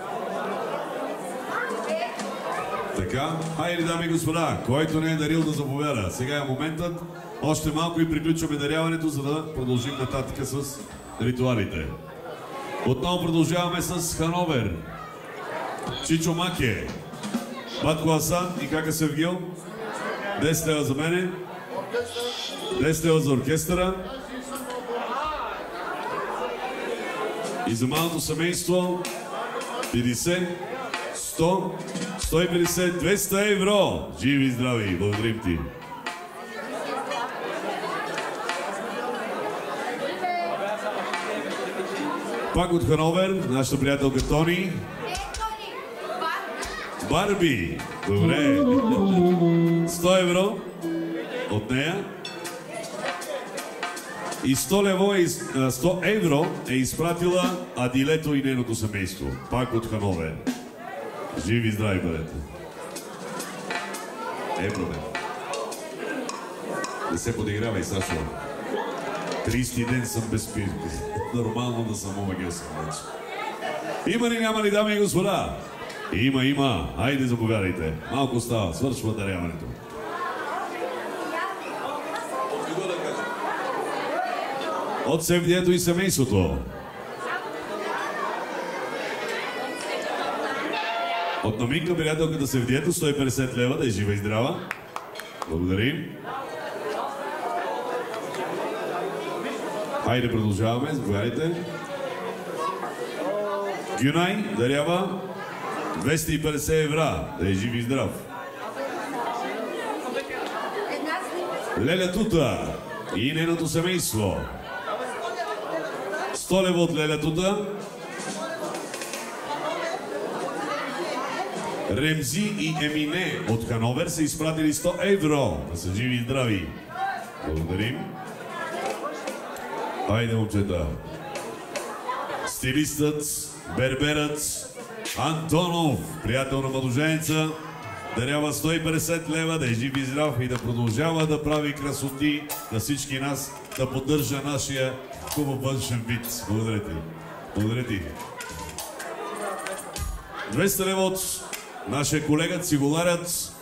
Така, хайде, дами и господа, който не е дарил да заповяда. Сега е моментът, още малко и приключваме даряването, за да продължим нататък с ритуалите. Отново продължаваме с Хановер, Чичо Маке, Батко Асан и Кака Севгил. 10 лева за мене, 10 лева за оркестъра. И за малото семейство 50, 100, 150, 200 евро. Живи и здрави, благодарим ти. Пак от Хановер, нашата приятелка Тони. Барби, добре. 100 евро от нея. И 100 евро е изпратила Адилето и нейното семейство. Пак от Хановер. Живи и здрави бъдете. Евро, бе. Не се подигравай, Сашо. 30 ден съм без спирка. Нормално да съм омагил съм вече. Има ли, няма ли, дами и господа? Има. Хайде, заповядайте. Малко остава. Свършва даряването. От Севдието и семейството. От Номинка, приятелката Севдието, 150 лева, да е жива и здрава. Благодарим. Хайде, продължаваме. Заповядайте. Гюнай дарява 250 евра, да е жив и здрав. Леля Тута и нейното семейство. 100 лева от Леля Тута. Ремзи и Емине от Хановер са изпратили 100 евро. Да са живи и здрави. Благодарим. Хайде, момчета. Стилистът, берберът Антонов, приятел на младоженеца, дарява 150 лева, да е жив и здрав и да продължава да прави красоти на всички нас, да поддържа нашия хубав външен вид. Благодаря ти. Благодаря ти. 200 лева от нашия колега, цигуларят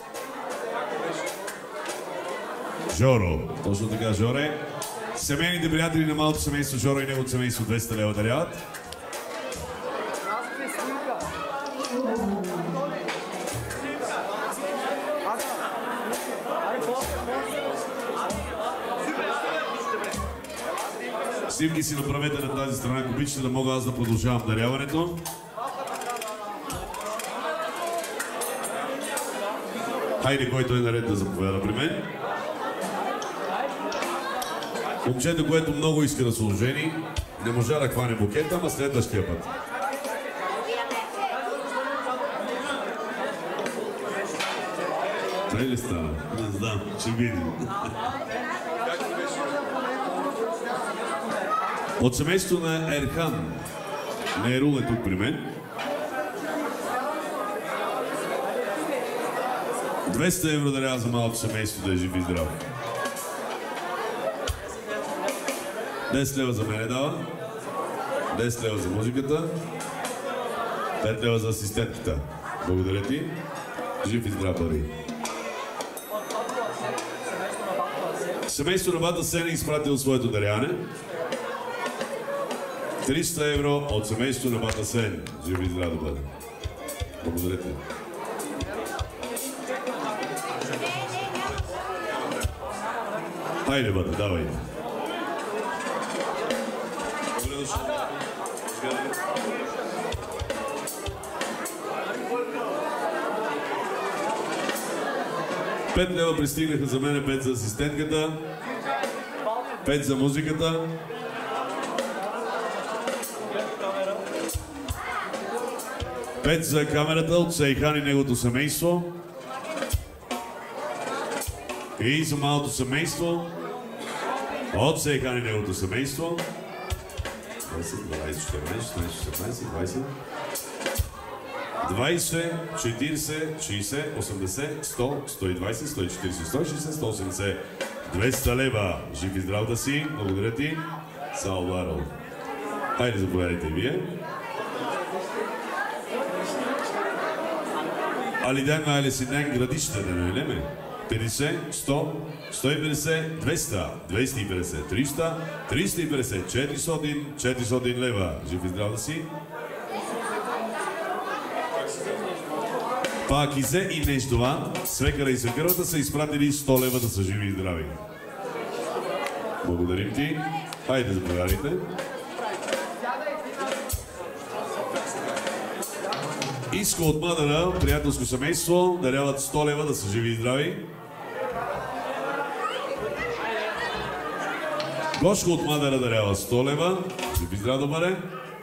Жоро. Точно така, Жоре. Семейните приятели на малото семейство Жоро и неговото семейство 200 лева даряват. Снимки си направете на тази страна, ако обичате, да мога аз да продължавам даряването. Хайде, който е наред да заповяда при мен. Момчето, което много иска да се ожени, не можа да хване букета, ама следващия път. Тъй ли стана? Не знам, ще видим. От семейството на Ерхан, не е Руле тук при мен. 200 евро дарява за малото семейство, да е жив и здрав. 10 лева за мене дава, 10 лева за музиката, 5 лева за асистентката. Благодаря ти. Жив и здрав, пари. Семейство на Бата Сен е изпратило своето даряване. 300 евро от семейство на Бата Сен. Жив и здрав да бъде. Благодаря ти. Хайде, Бата, давай. Пет лева пристигнаха за мен, 5 за асистентката, 5 за музиката. Пет за камерата от Сейхан и неговото семейство. И за малото семейство от Сейхан и неговото семейство. 20, 12, 14, 20, 40, 60, 80, 100, 120, 140, 160, 180, 200 лева. Жив и здрав да си. Благодаря ти. Салваро. Хайде, заповядайте и вие. Али ден, али си ден градища, да не леме. 50, 100, 150, 200, 250, 300, 350, 400, 400 лева. Жив и здрав да си. Па Акизе и Неждова, свекара и свекървата са изпратили 100 лева да са живи и здрави. Благодарим ти. Хайде, заповядайте. Иско от Мадъра, приятелско семейство, даряват 100 лева да са живи и здрави. Гошко от Мадъра дарява 100 лева. Жив и здрав да бъде.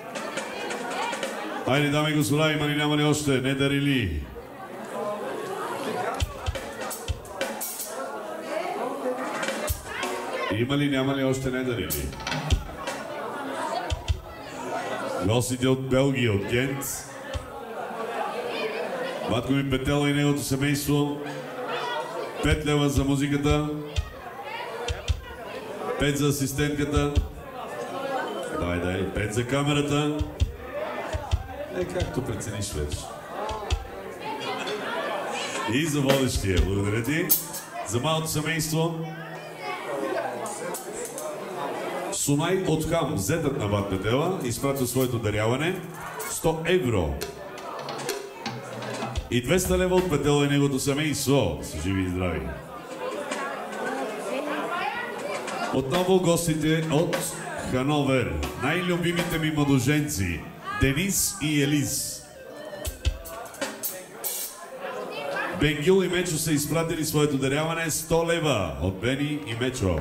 Хайде, дами и господа, има ли, няма ли още? Не дарили. Има ли, няма ли още не дарили? Гостите от Белгия, от Гент. Батко ми Петела и неговото семейство. 5 лева за музиката. 5 за асистентката. Дай, 5 за камерата. Както прецениш вече. И за водещия. Благодаря ти. За малото семейство. Сунай от Хам, зетът на бат Петела, изпратил своето даряване 100 евро. И 200 лева от Петела и неговото семейство. Са живи и здрави. Отново гостите от Хановер. Най-любимите ми младоженци Денис и Елиз. Бенгил и Мечо са изпратили своето даряване 100 лева от Бени и Мечо.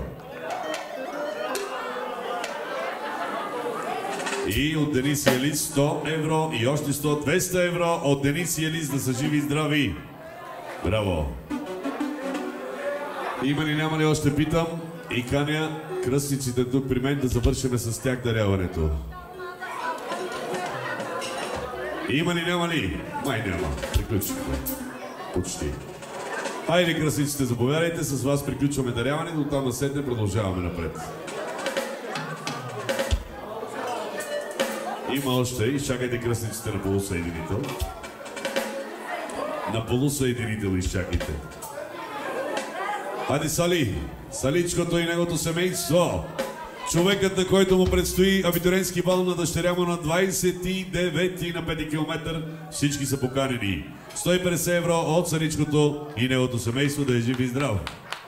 И от Денис и Елиз 100 евро и още 100, 200 евро от Денис и Елиз да са живи и здрави. Браво! Има ли, няма ли още, питам и каня кръстниците тук при мен да завършим с тях даряването. Има ли, няма ли? Май няма. Приключихме. Почти. Хайде, кръстниците, заповядайте. С вас приключваме даряването. Оттам насетне продължаваме напред. Има още. Изчакайте кръстниците на полусъединител. На полусъединител изчакайте. Хайде, Сали. Саличкото и неговото семейство. Човекът, на който му предстои абитуриентски бал на дъщеря му на 29 на 5 километър. Всички са поканени. 150 евро от Саличкото и неговото семейство, да е жив и здрав.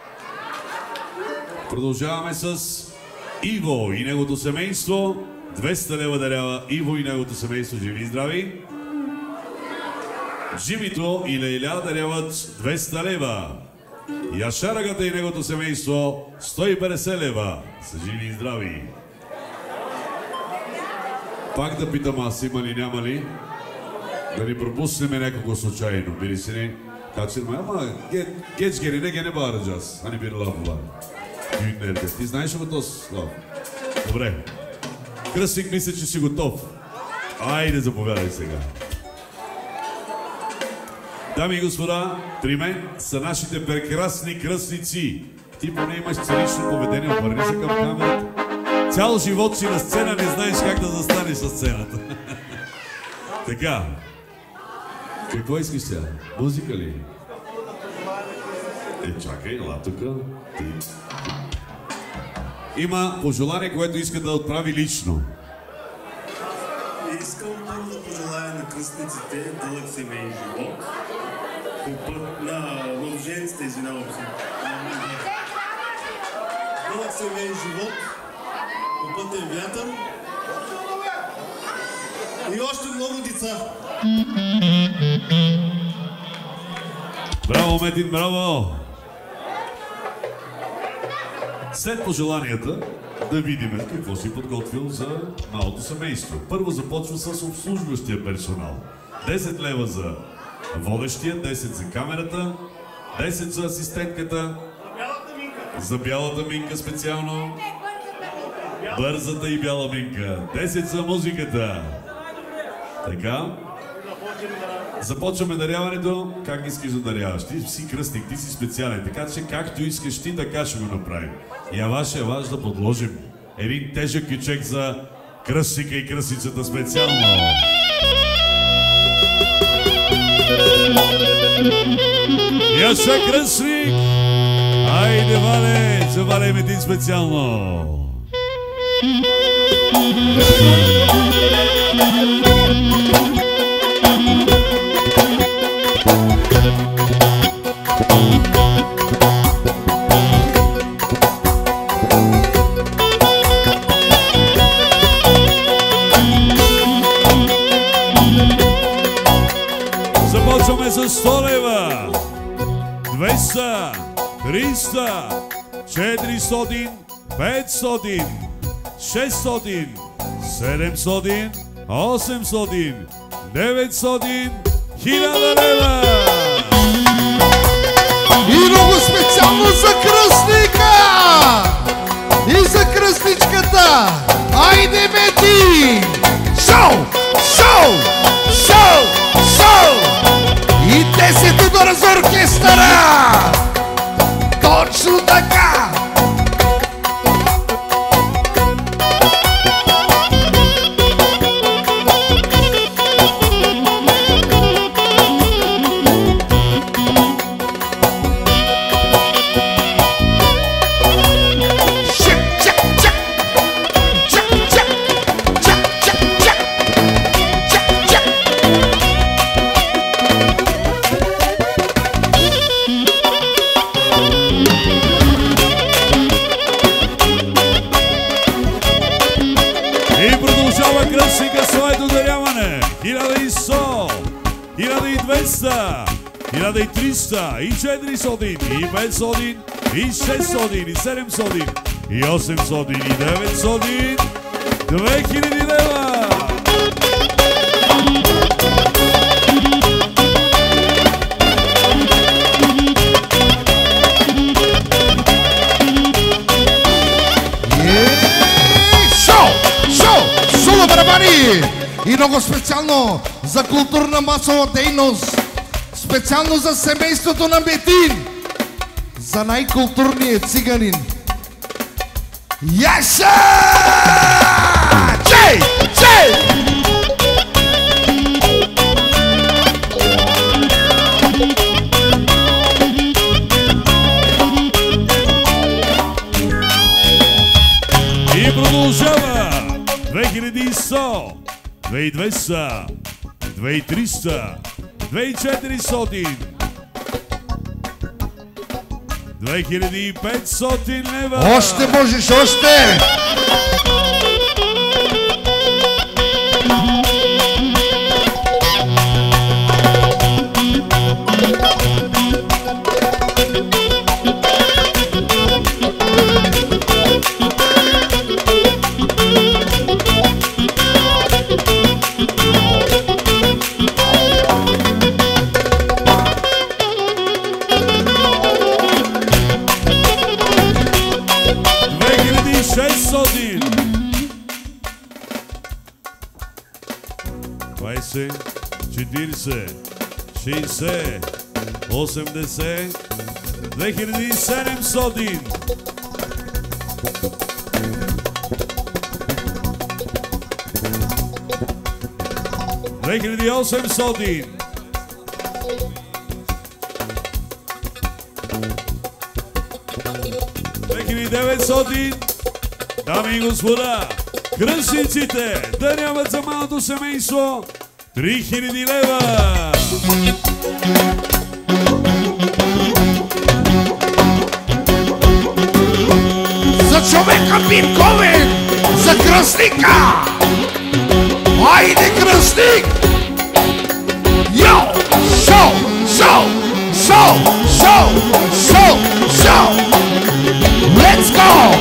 Продължаваме с Иво и неговото семейство. 200 лева дарява Иво и неговото семейство, живи и здрави. Джимито и Лейля даряват 200 лева. Яшарагата и неговото семейство 150 лева. Са живи и здрави. Пак да питам аз, има ли, няма ли? Да ни пропуснем някого случайно. Били си не? Качерма, ама геч гери, не гене бараджас. Ани бир лав бар. Ти знаеш ли го този лав? Добре. Кръстник, мисля, че си готов. Айде, заповядай сега. Дами и господа, при мен са нашите прекрасни кръстници. Ти поне имаш царично поведение, обърни се към камерата. Цял живот си на сцена, не знаеш как да застанеш на сцената. Така. Какво искаш сега? Музика ли? Чакай, ела тука. Има пожелание, което иска да отправи лично. Искам първо да пожелая на кръстниците дълъг семейен живот. По път на младоженците, извинявам се. Дълъг семейен живот. По пътен вятър. И още много деца. Браво, Метин, браво! След пожеланията да видим какво си подготвил за малото семейство. Първо започва с обслужващия персонал. 10 лева за водещия, 10 за камерата, 10 за асистентката, за бялата минка специално, бързата и бяла минка, 10 за музиката. Така. Започваме даряването. Как искаш да даряваш? Ти си кръстник, ти си специален. Така че както искаш ти, така ще го направим. И ваш да подложим един тежък кючек за Кръстника и кръстницата специално. Яша кръстник! Айде, Вале! За Вале Метин специално! Започваме с 100 лева, 200, 300, 400, 500, 600, 700, 800, 900, 1000 лева! И много специално за кръстника! И за кръстничката! Айде, Мети! Шоу! Шоу! Шоу! Шоу! И 10 удара за оркестъра! Точно така! Кръстника своето даряване. 1100, 1200, 1300, и 400, и 500, и 600, и 700, и 800, и 900, 2000 лева. И много специално за културна масова дейност, специално за семейството на Метин, за най-културния циганин. Яша! Чей! Чей! И продължава 2100, 2200, 2300, 2400, 2500 лева. Още можеш, още! Двадесет, 40, 60, 80, 2700. Две 800. 2900. Дами и господа, кръстниците даряват за малото семейство 3000 лева. За човека Пинковен, за кръстника! Айде, кръстник! Йо! Шоу! Шоу! Шоу! Шоу! Шоу! Шоу! Let's go!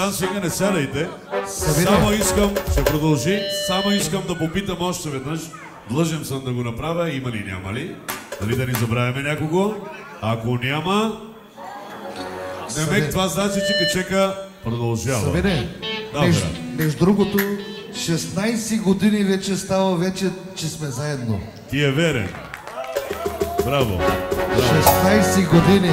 дансинга, не сядайте. Само искам, ще продължи, само искам да попитам още веднъж. Длъжен съм да го направя, има ли, няма ли? Дали да ни забравяме някого? Ако няма, демек това значи, че кечека продължава. Савине, между другото, 16 години вече става вече, че сме заедно. Ти е верен. Браво. 16 години.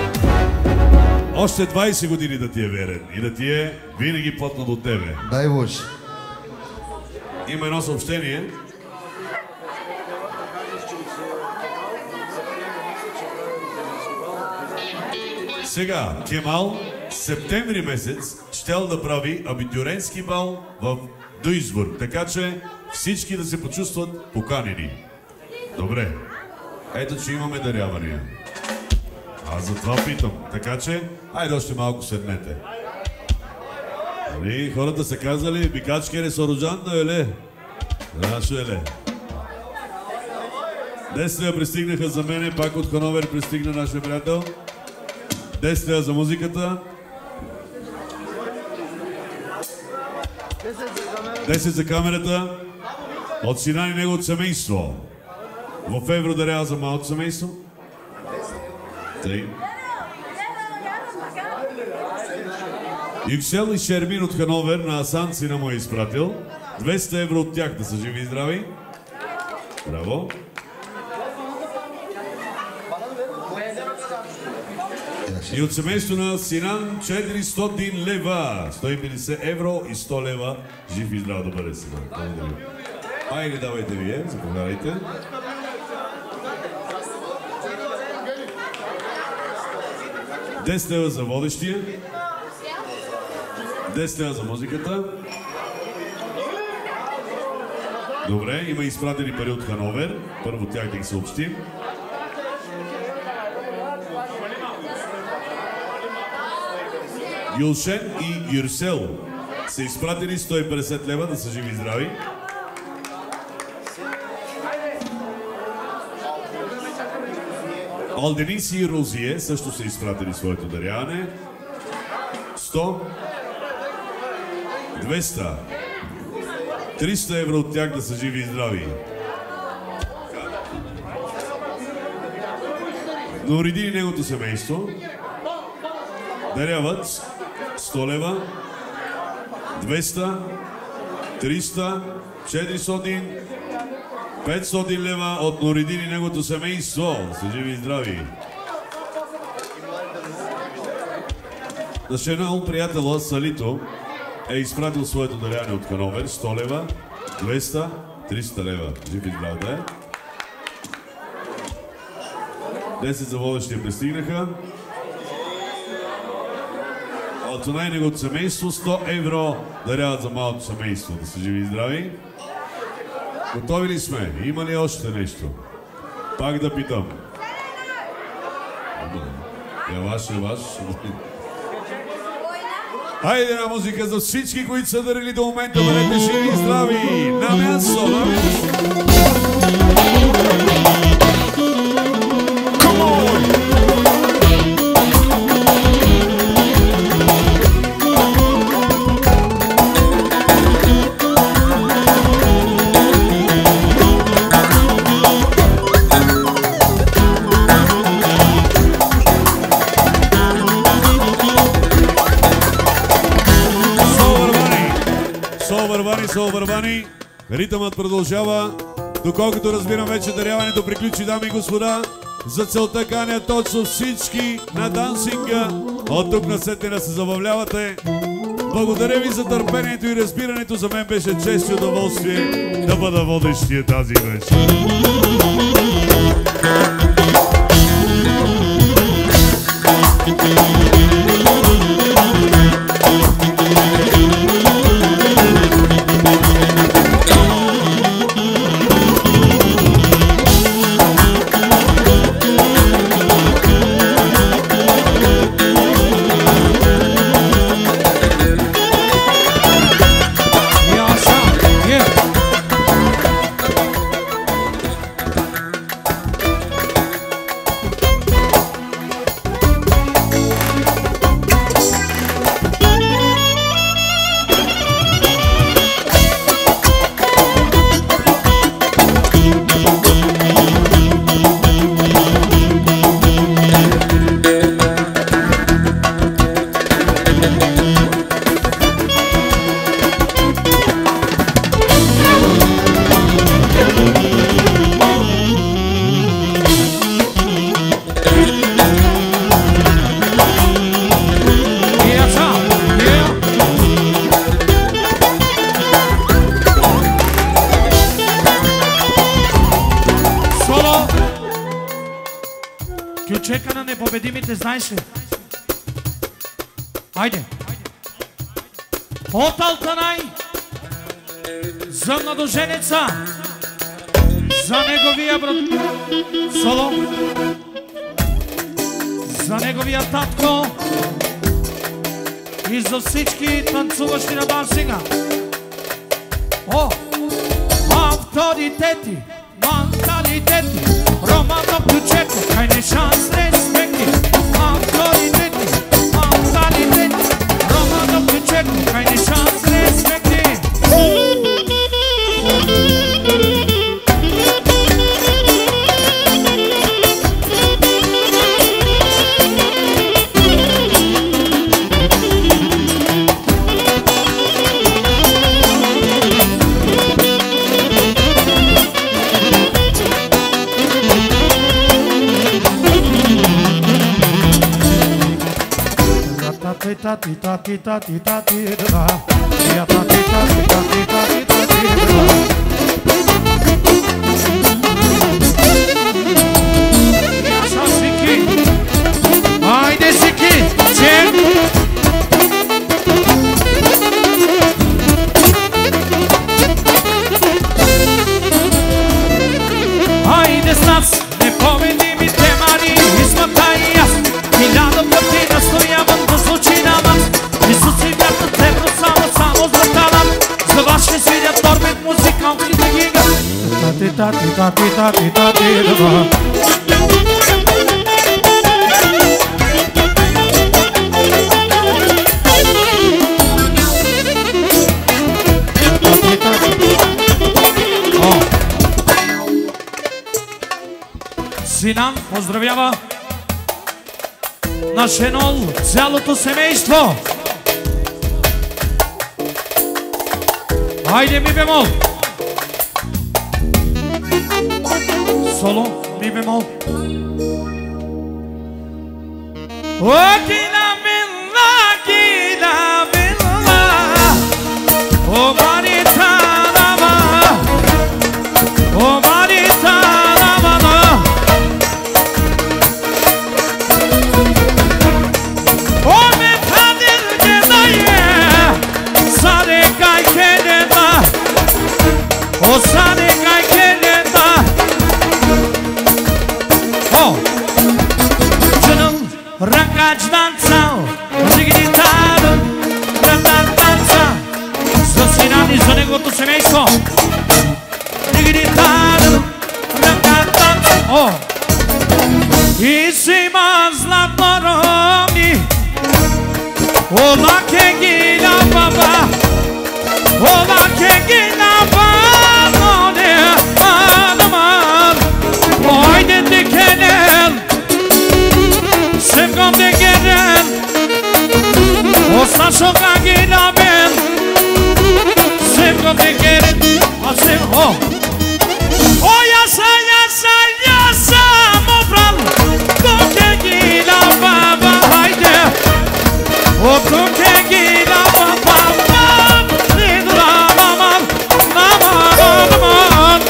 Още 20 години да ти е верен и да ти е винаги плътно до тебе. Дай Боже. Има едно съобщение. Сега, Кемал, септември месец, щел да прави абитюрентски бал в Дуйсбург, така че всички да се почувстват поканени. Добре. Ето, че имаме дарявания. Аз за това питам. Така че, айде още малко седнете. Нали, хората са казали, бикачки е сороджанда, еле? Нашо еле. 10 лева пристигнаха за мене, пак от Хановер пристигна нашия приятел. 10 лева за музиката. 10 за камерата. От сина и неговото семейство. В евро дарява за малко семейство. Тъй. Юксел и Шермин от Хановер на Асан сина му е изпратил. 200 евро от тях, да са живи и здрави. Браво. И от семейство на Синан 400 лева. 150 евро и 100 лева. Жив и здрав да бъде Синан. Айде, давайте вие, заповядайте. Десет лева за водещия. 10 лева за музиката. Добре, има изпратени пари от Хановер. Първо тях да ги съобщим. Юлшен и Юрсел са изпратени 150 лева, да са живи и здрави. Алдениси и Розие също са изпратили своето даряване. 100, 200, 300 евро от тях, да са живи и здрави. Норидин и неговото семейство даряват 100 лева, 200, 300, 400, 500 лева от Норидин и неговото семейство. Са живи и здрави. Нашенал приятела Салито е изпратил своето даряване от Хановер. 100 лева, 200, 300 лева. Жив и здрав да е. 10 за водещия пристигнаха. От най-неговото семейство 100 евро даряват за малото семейство. Да са живи и здрави. Готови ли сме? Има ли още нещо? Пак да питам. Ваш. Хайде на музика за всички, които са дарили до момента. Бъдете живи и здрави! На място! Вървани. Ритъмът продължава. Доколкото разбирам, вече даряването приключи, дами и господа. За целта каня точно всички на дансинга. От тук насетне да се забавлявате. Благодаря ви за търпението и разбирането. За мен беше чест и удоволствие да бъда водещия тази вечер. непобедимите, знаеш ли? Хайде! От Алтанай за младоженеца, за неговия брат Соло, за неговия татко и за всички танцуващи на дансинга. О, авторитети, менталитети, романо ключето, кай не шанс, респекти. Авторитети, менталитети, романо ключето, кай не шанс, респекти. Tati tati tati tati da, ya tati tati tati tati tati da. Yaşa Siki, haydi Siki, çek. Haydi snas, ne povedimi temari, ismata i jas, hiljada poti nastojavam da звучи на нас. Исус и вярата тебро само златавам. За вас ще свирят торбет музикантите гига. Тати тати тати тати тати дава. Синан поздравява на Шенол, цялото семейство. Хайде ми бемол. Соло, ми бемол. О, кина мила, о, марита дама, о, марита дама. O sane kaj kelenda. O, canım rangaç dansa, digitado, dansa. За Синан и за неговото семейство. Digitado, dansa. О, и си има златно роми. Ола ке гила баба, ола ке гила баба. Haydi dikelim, sevgam dikelim. O saçoka gilamen, sevgam dikelim. O yasa yasa yasa mopral, toke gila baba haydi. O toke gila baba, nidra maman, naman.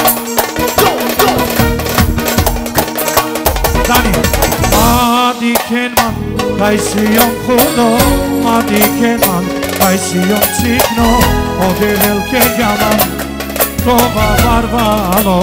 Dani, Madikenman, Kaisiyon Kuno, Madikenman, Kaisiyon Signo, Odel ke yaman, Tova Barbalo.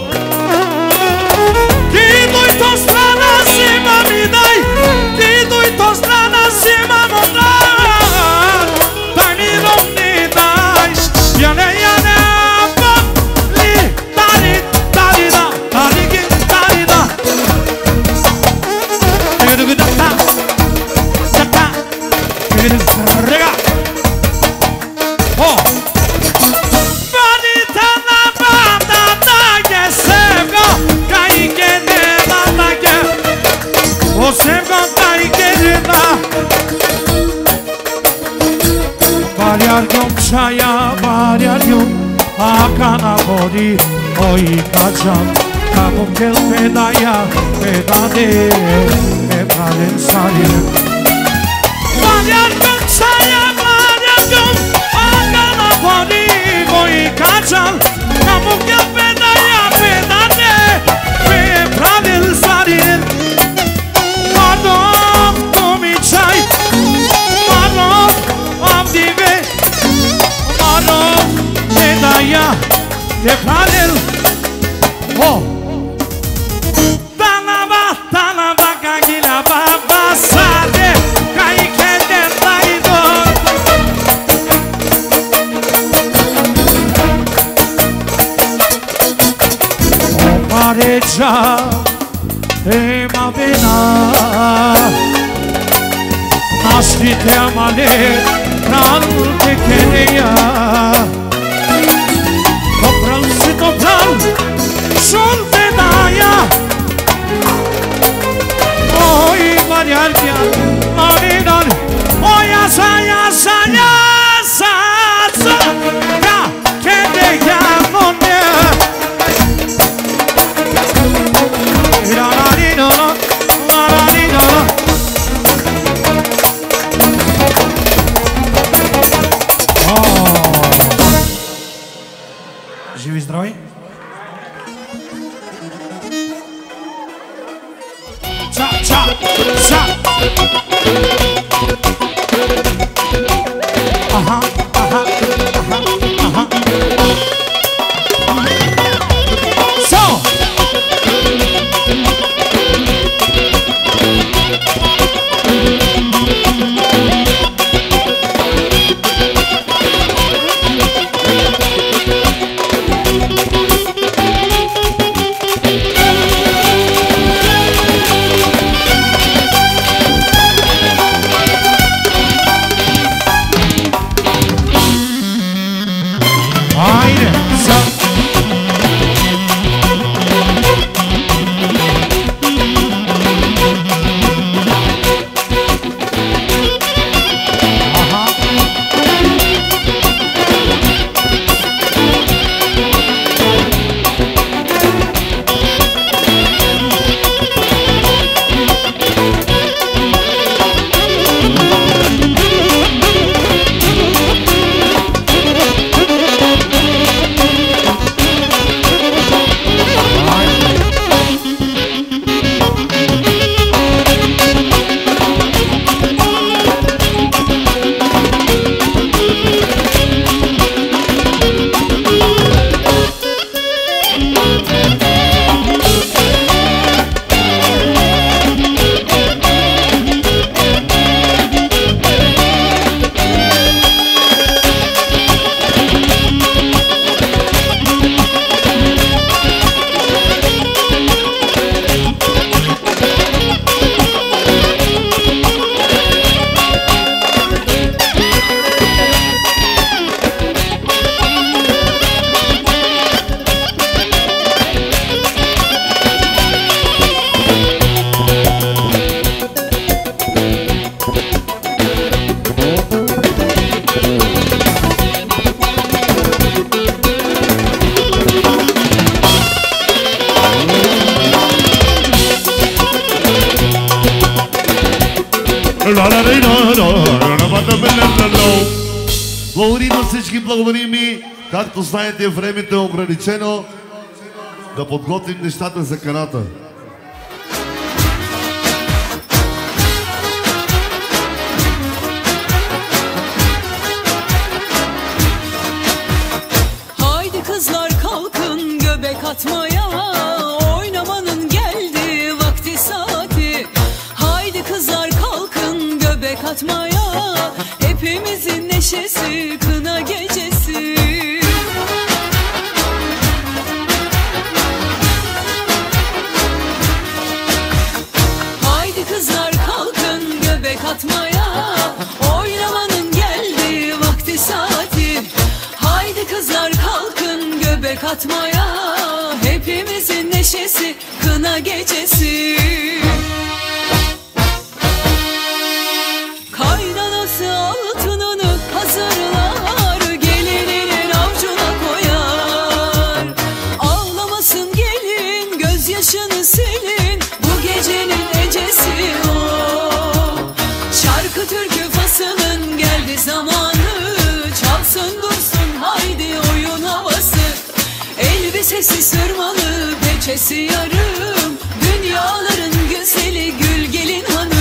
Kiduj to strana sima mi daj, kiduj to strana sima mo daj, daj mi romni daj, jane jane abam, li, dali, dali da, dali gin, dali da. Rega. Oh. Vanita na banda da ke sevga kai ke ne da ke. O sevga kai ke da. Varyargum çaya varyargum akana bori oi kaçan. Kabum gel pedaya pedade ebralen salim. Varyargum çaya varyargum akana bori oi kaçan. Kabum gel pedaya pedade ebralen salim. de planel. Oh! Tanaba, gagila, baba, sade, caike de traidor. O pareggia e ma vena, nascite a male, trante che neia. Topral, sul pedaia. Oi, variartia, marinan, oi, asaya, ya, che ne chiamone. Живи здрави! Ча! Аха! So! Благодарим на всички, благодарим и, както знаете, времето е ограничено, да подготвим нещата за каната. Haydi kızlar kalkın göbek atmaya, oynamanın geldi vakti saati. Haydi kızlar kalkın göbek atmaya, hepimizin neşesi kına gecesi. Haydi kızlar kalkın göbek atmaya, oynamanın geldi vakti saati. Haydi kızlar kalkın göbek atmaya, hepimizin neşesi kına gecesi. Kaynanası altınını hazırlar, gelininin avcuna koyar. Ağlamasın gelin, gözyaşını silin, bu gecenin ecesi o. Şarkı türkü fasılın geldi zamanı, çalsın dursun haydi oyun havası. Elbisesi sırmalı, peçesi yarım, dünyaların güzeli gül gelin hanım.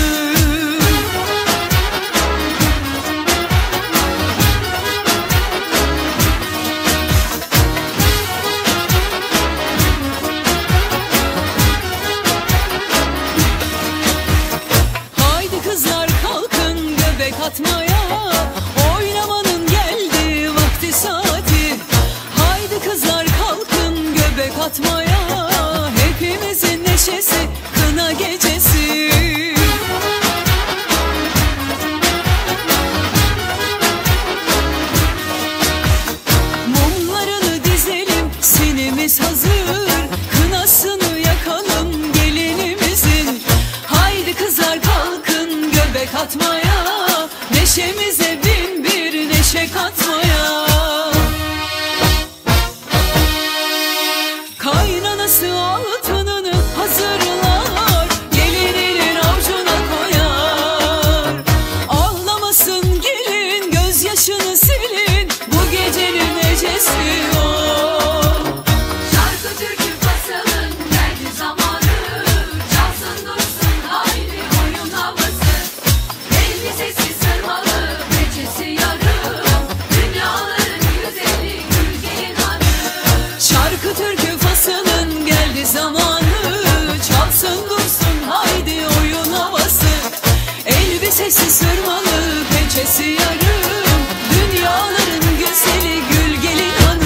gecesi o. Şarkı türkü fasalın geldi zamanı, çalsın dursun haydi oyun havası. Elbisesi sırmalı, peçesi yarım, dünyaların güzeli gül gelin hanım. Şarkı türkü fasalın geldi zamanı, çalsın dursun haydi oyun havası. Elbisesi sırmalı, peçesi yarım, dünyaların güzeli gül gelin hanım.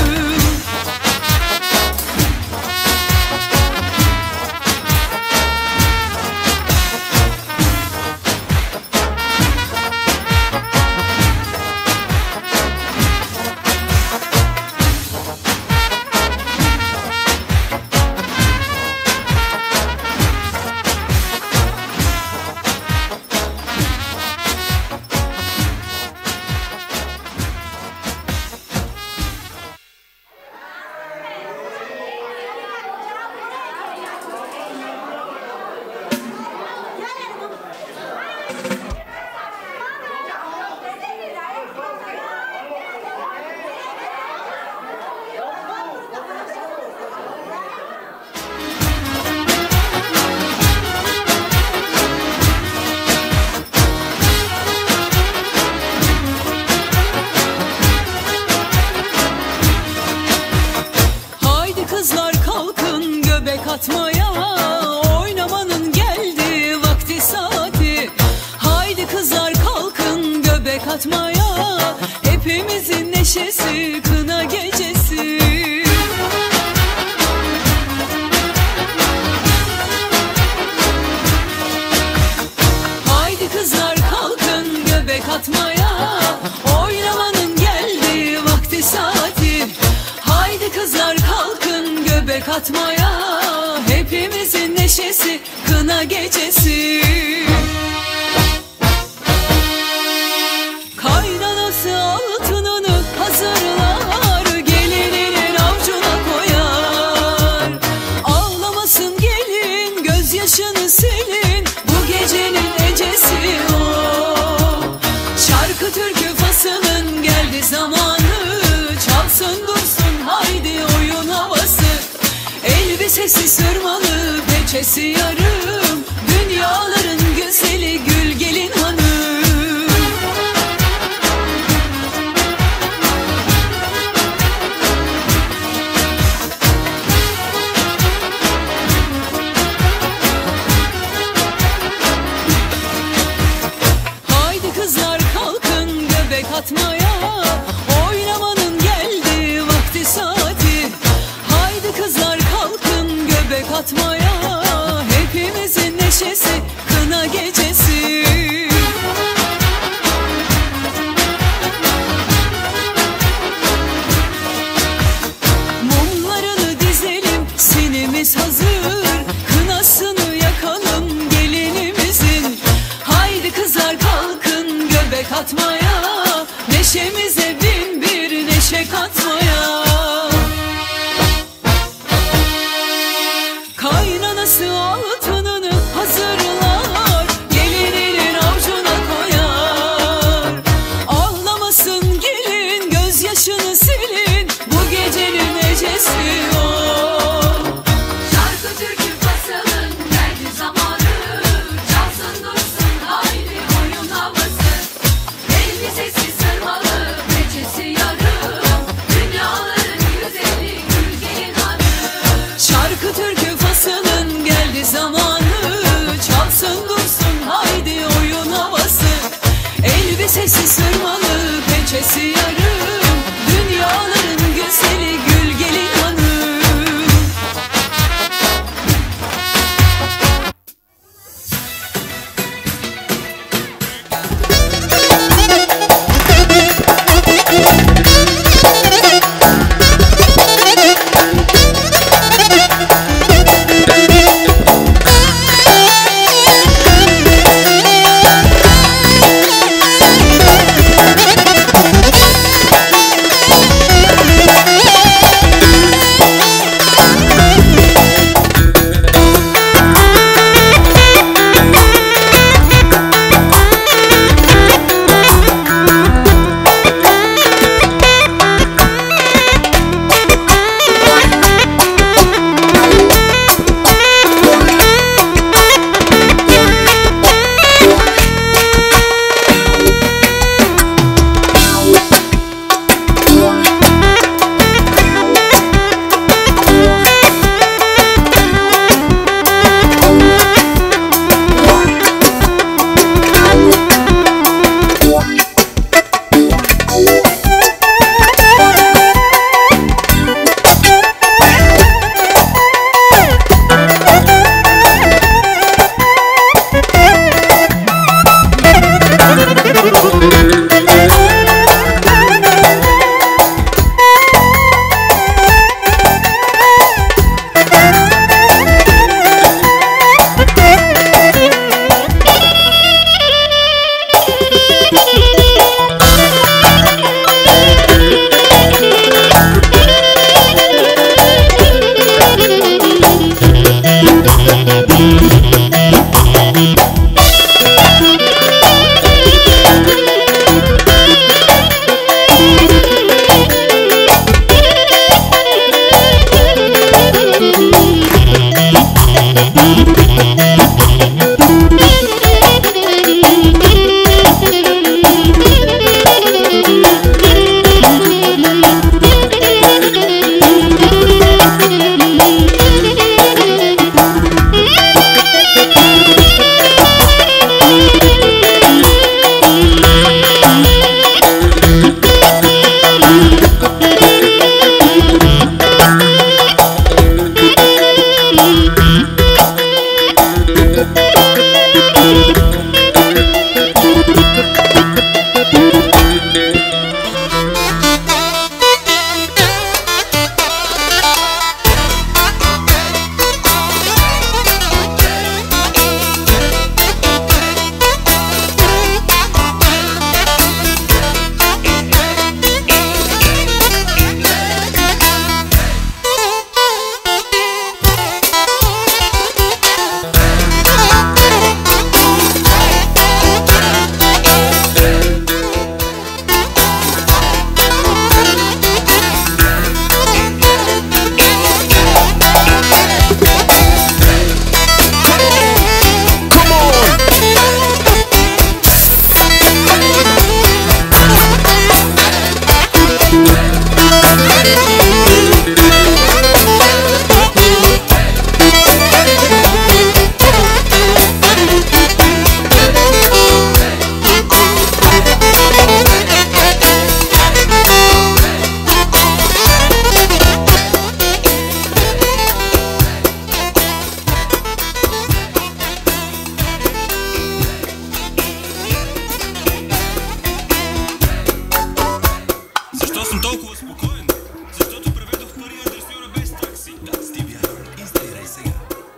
Haydi kızlar kalkın göbek atmaya, oynamanın geldi vakti saati. Haydi kızlar kalkın göbek atmaya, hepimizin neşesi kına gecesi. Haydi kızlar kalkın göbek atmaya, oynamanın geldi vakti saati. Haydi kızlar kalkın göbek atmaya, hepimizin neşesi kına gecesi. Kaynanası altınını hazırlar, gelininin avcuna koyar. Ağlamasın gelin, gözyaşını silin, bu gecenin ecesi o. Şarkı türkü fasalın geldi zamanı, çalsın dursun haydi oyun havası. Elbisesi sırmalı, peçesi yarım, dünyaların güzeli gül gelin hanım. Haydi kızlar kalkın göbek atmaya, oynamanın geldi vakti saati. Haydi kızlar kalkın göbek atmaya, hepimizin neşesi kına gecesi. Mumlarını dizelim, sinimiz hazır, kınasını yakalım gelinimizin. Haydi kızlar kalkın göbek atmaya, neşemize bin bir neşe katmaya. Kaynanası altınını hazırlar, gelininin avcuna koyar. Ağlamasın gelin, gözyaşını silin, bu gecenin ecesi o. Şarkı türkü fasalın geldi zamanı, çalsın dursun haydi oyun havası. Elbisesi sırmalı, peçesi yarım, спокоен, защото преведох пари адресьора без такси. Стиви, инсталирай сега.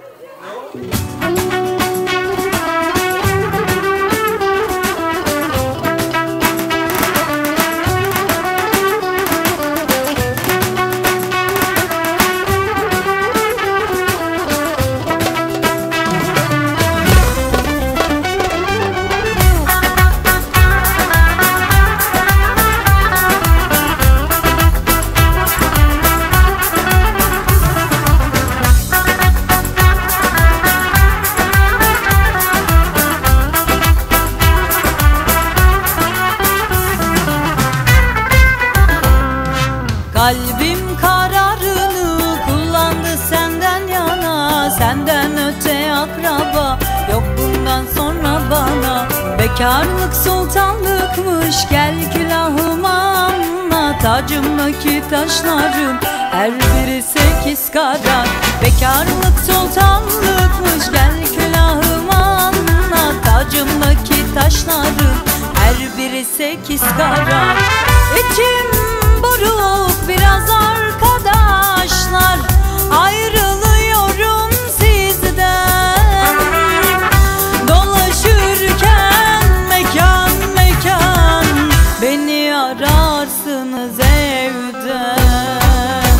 Kalbim kararını kullandı senden yana, senden öte akraba yok bundan sonra bana. Bekarlık sultanlıkmış, gel külahıma anla. Tacımdaki taşların her biri 8 karat. Bekarlık sultanlıkmış, gel külahıma anla. Tacımdaki taşların her biri 8 karat. İçim buruk biraz arkadaşlar, ayrılıyorum sizden. Dolaşırken mekan mekan beni ararsınız evden.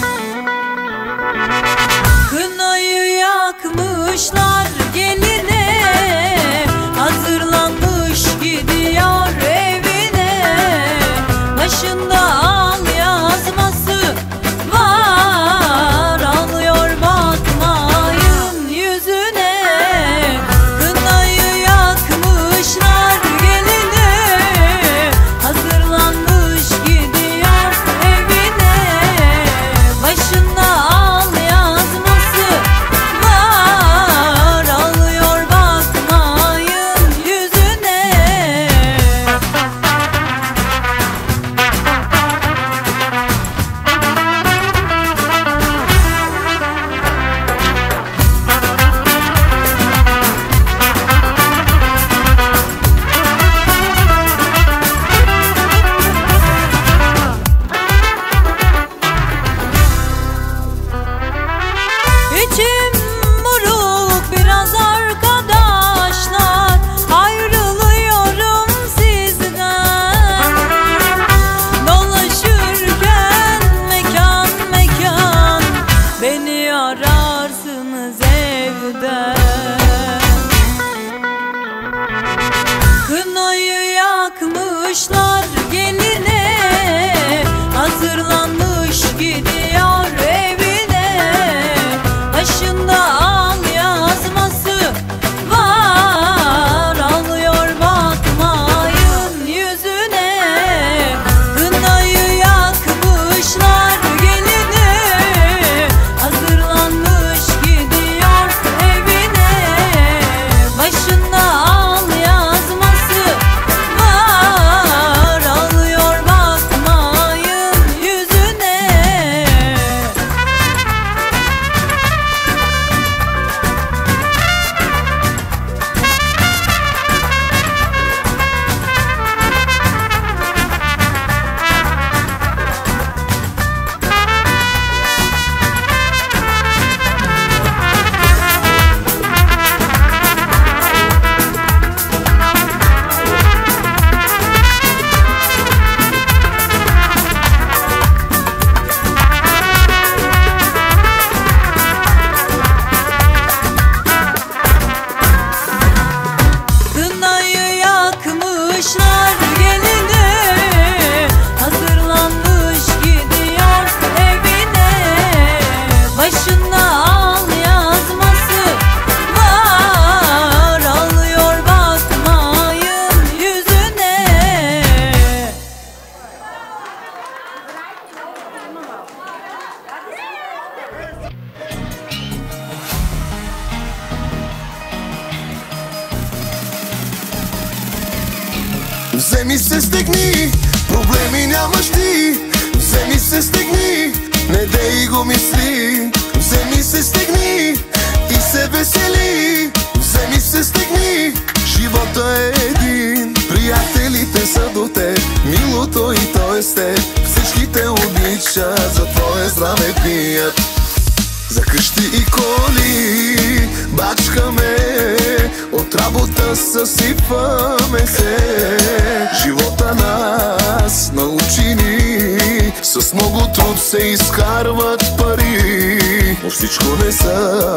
Kınayı yakmışlar geline, hazırlanmış gidiyor evine. Başında al yazması var, alıyor bakmayın yüzüne. Kınayı yakmışlar geline, hazırlanmış gidiyor evine. Başında al yazması var, alıyor bakmayın yüzüne. İçim buruk biraz arkadaşlar, ayrılıyorum sizden. Dolaşırken mekan mekan beni ararsınız evden. Kınayı yakmışlar geline, hazırlanmış gidiyor evine. Başında al yazması var, alıyor bakmayın yüzüne. Kınayı yakmışlar geline, hazırlanmış gidiyor evine. Başında al yazması var, alıyor bakmayın yüzüne. Kınayı yakmışlar geline, hazırlanmış gidiyor evine. Başında al yazması var, alıyor bakmayın yüzüne. Вземи се стегни, проблеми нямаш ти. Вземи се стегни, не дей го мисли. Вземи се стегни и се весели. Вземи се стегни, живота е един. Приятелите са до теб, милото и то е с теб. Всичките обича, за твое здраве пият. За къщи и коли бачкаме, от работа съсипваме се. Живота нас научи ни, с много труд се изкарват пари, но всичко не са.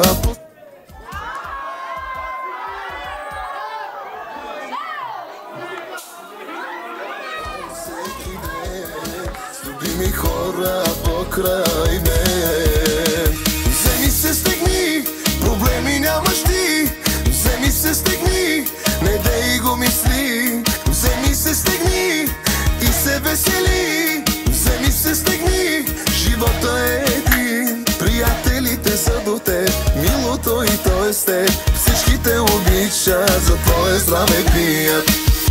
Любими хора покрай мен. Вземи се стегни, проблеми нямаш ти. Вземи се стегни, не дей го мисли. Вземи се стегни и се весели. Вземи се стегни, живота е един. Приятелите са до теб, милото и то е с теб. Всички те обичат, за твое здраве пият.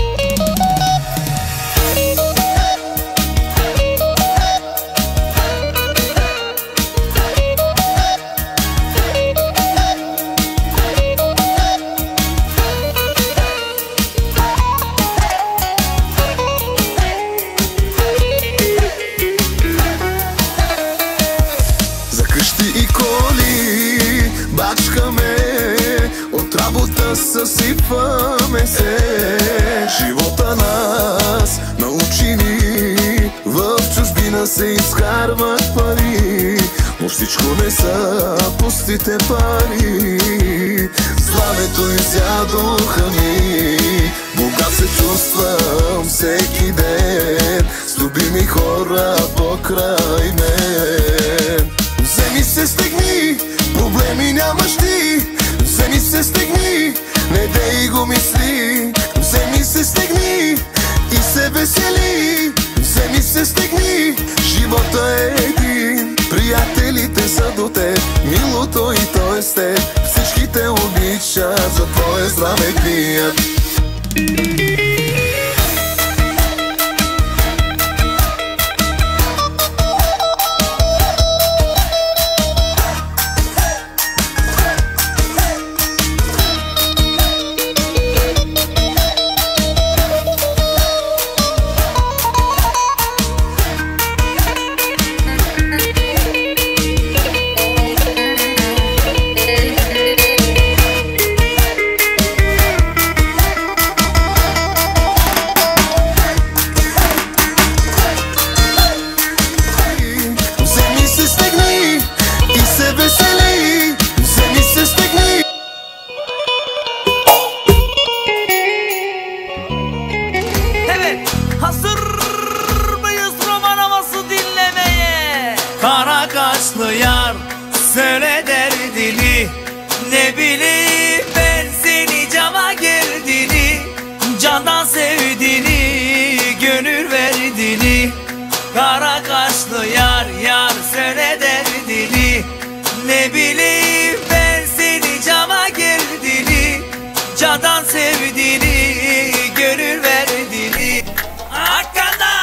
Съсипваме се. Живота нас научи ни, в чужбина се изкарват пари, но всичко не са пустите пари. Здравето изядоха ми, богат се чувствам всеки ден, с любими хора покрай мен. Вземи се стегни, проблеми нямаш ти. Вземи се стегни, не дей го мисли. Вземи се стегни и се весели. Вземи се стегни, живота е един. Приятелите са до теб, милото и то е с теб. Всички те обичат, за твое здраве пият. Kara kaşlı yar yar söyle derdini. Ne bileyim ben seni cama geldiğini, candan sevdiğini, gönül verdiğini. Hakkanda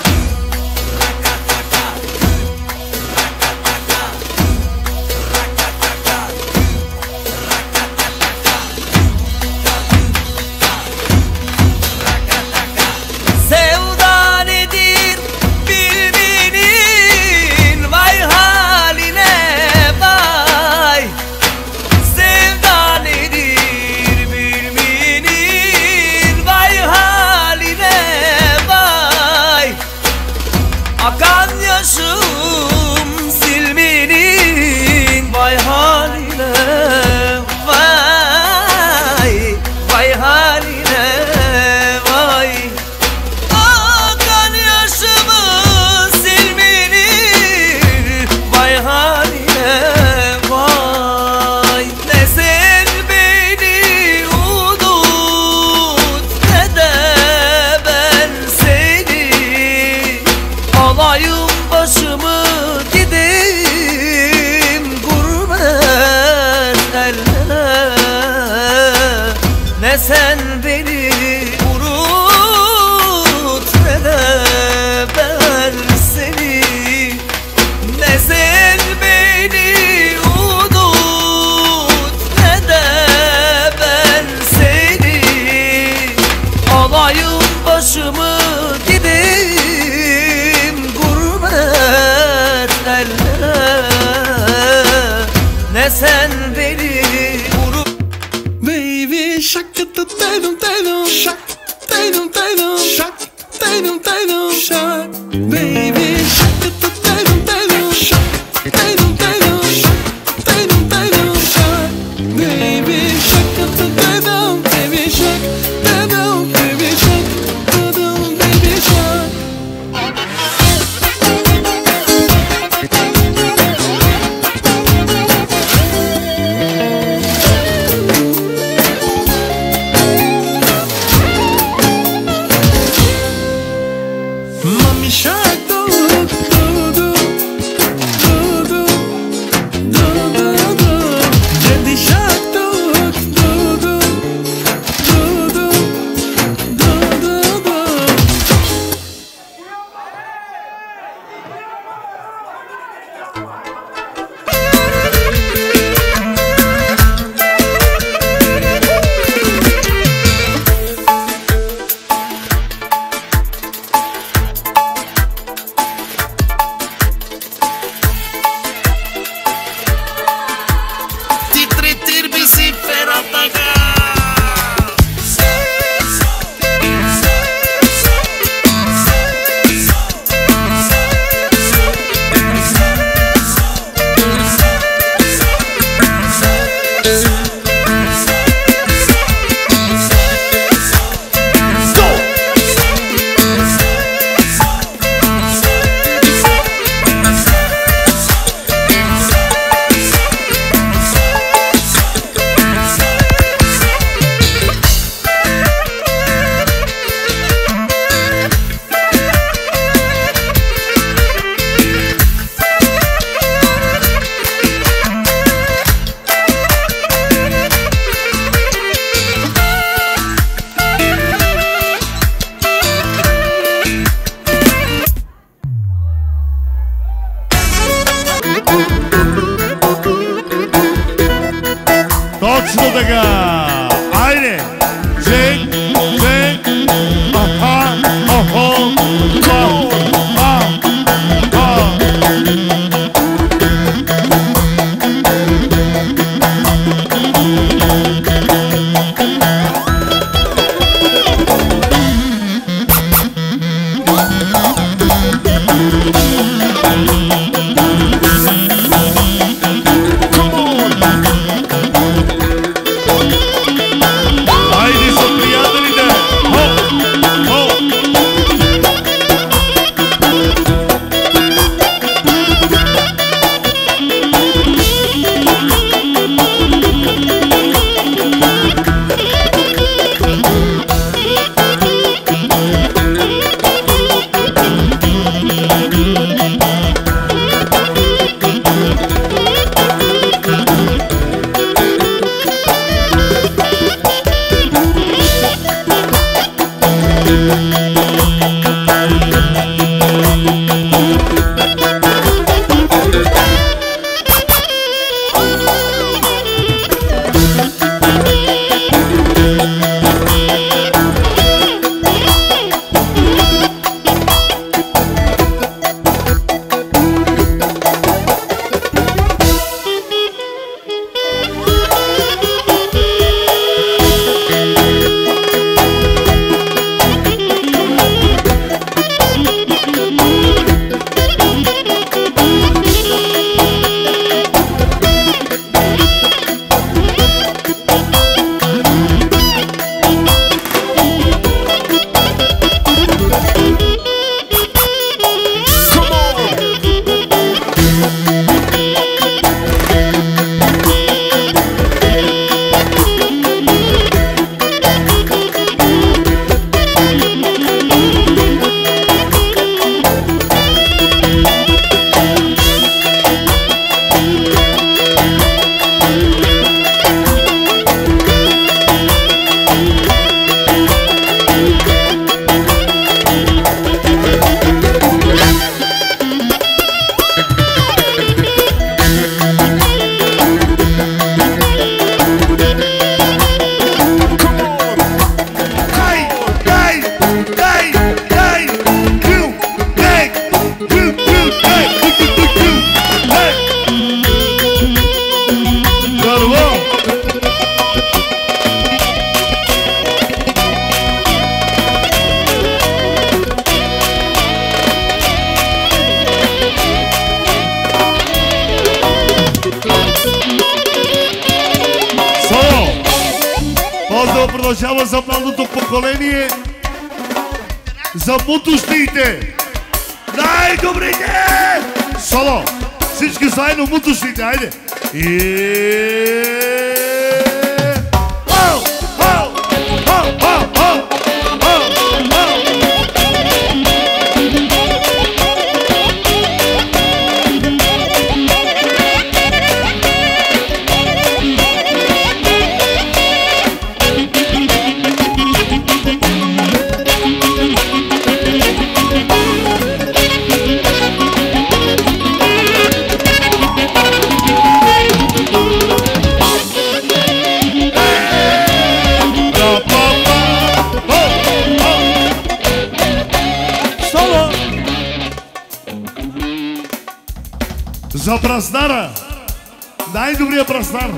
silmenin vay haline, vay vay haline, vay. Akan yaşımı silmenin vay haline, vay. Ne sen beni unut, ne de ben seni alayım başımı, gideyim gurbet ellere. Ne sen beni unut, ne de ben seni. Ne sen beni unut, ne de ben seni alayım başımı, gideyim gurbet sen beni vurup Baby shark taydum taydum shark taydum taydum shark taydum taydum shark Baby shark taydum taydum shark taydum taydum shark taydum taydum shark Baby shark taydum baby shark taydum baby shark taydum baby shark Mommy shark do do do do do do do do Daddy shark do do do do do do do do Точно така! Айде! Чек, чек! Аха, охо, Айде са приятелите! продължава за младото поколение, за мутушните, най-добрите! Соло! Всички заедно мутушните, айде! За браснара! Най-добрият браснар!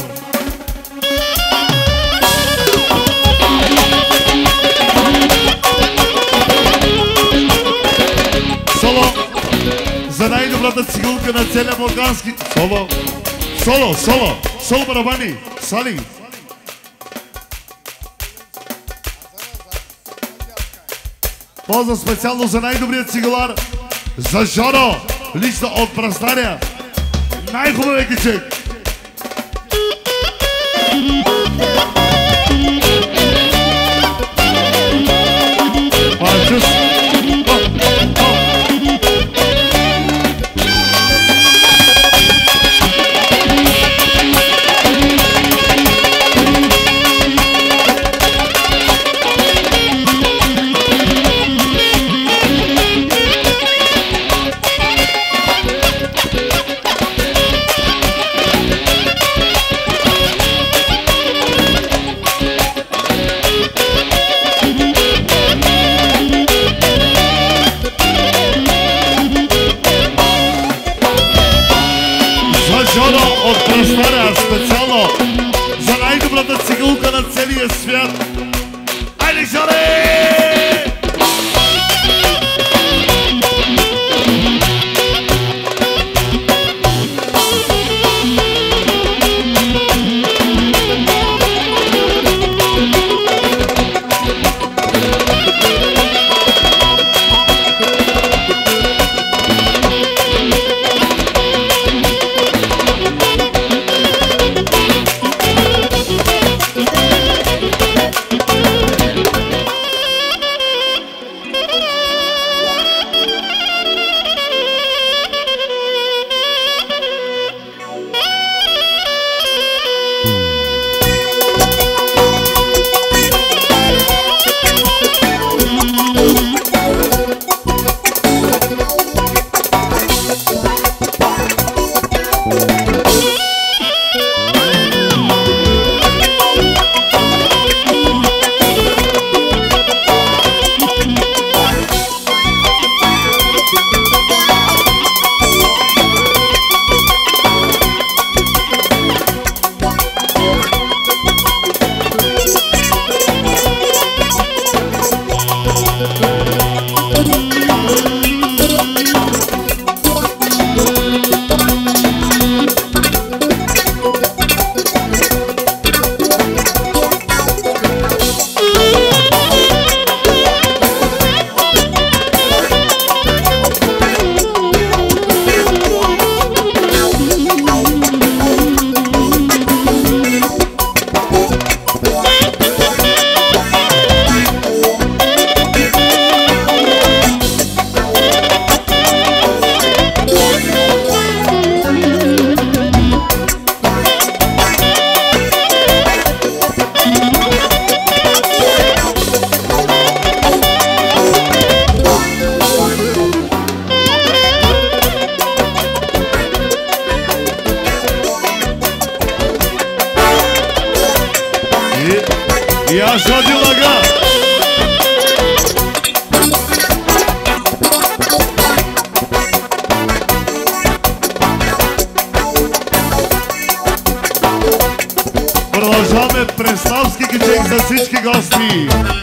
Соло! За най-добрата цигулка на целия балкански... Соло! Соло! Соло! Соло барабани! Сали! Полза специално за най-добрият цигулар! За Жоро! Лично от браснаря! Най-хубавия кичек! Панчус! Специално за най-добрата цигулка на целия свят. Айде, Жоре! Я Жоди Лага! Продължаваме представски кичек за всички гости.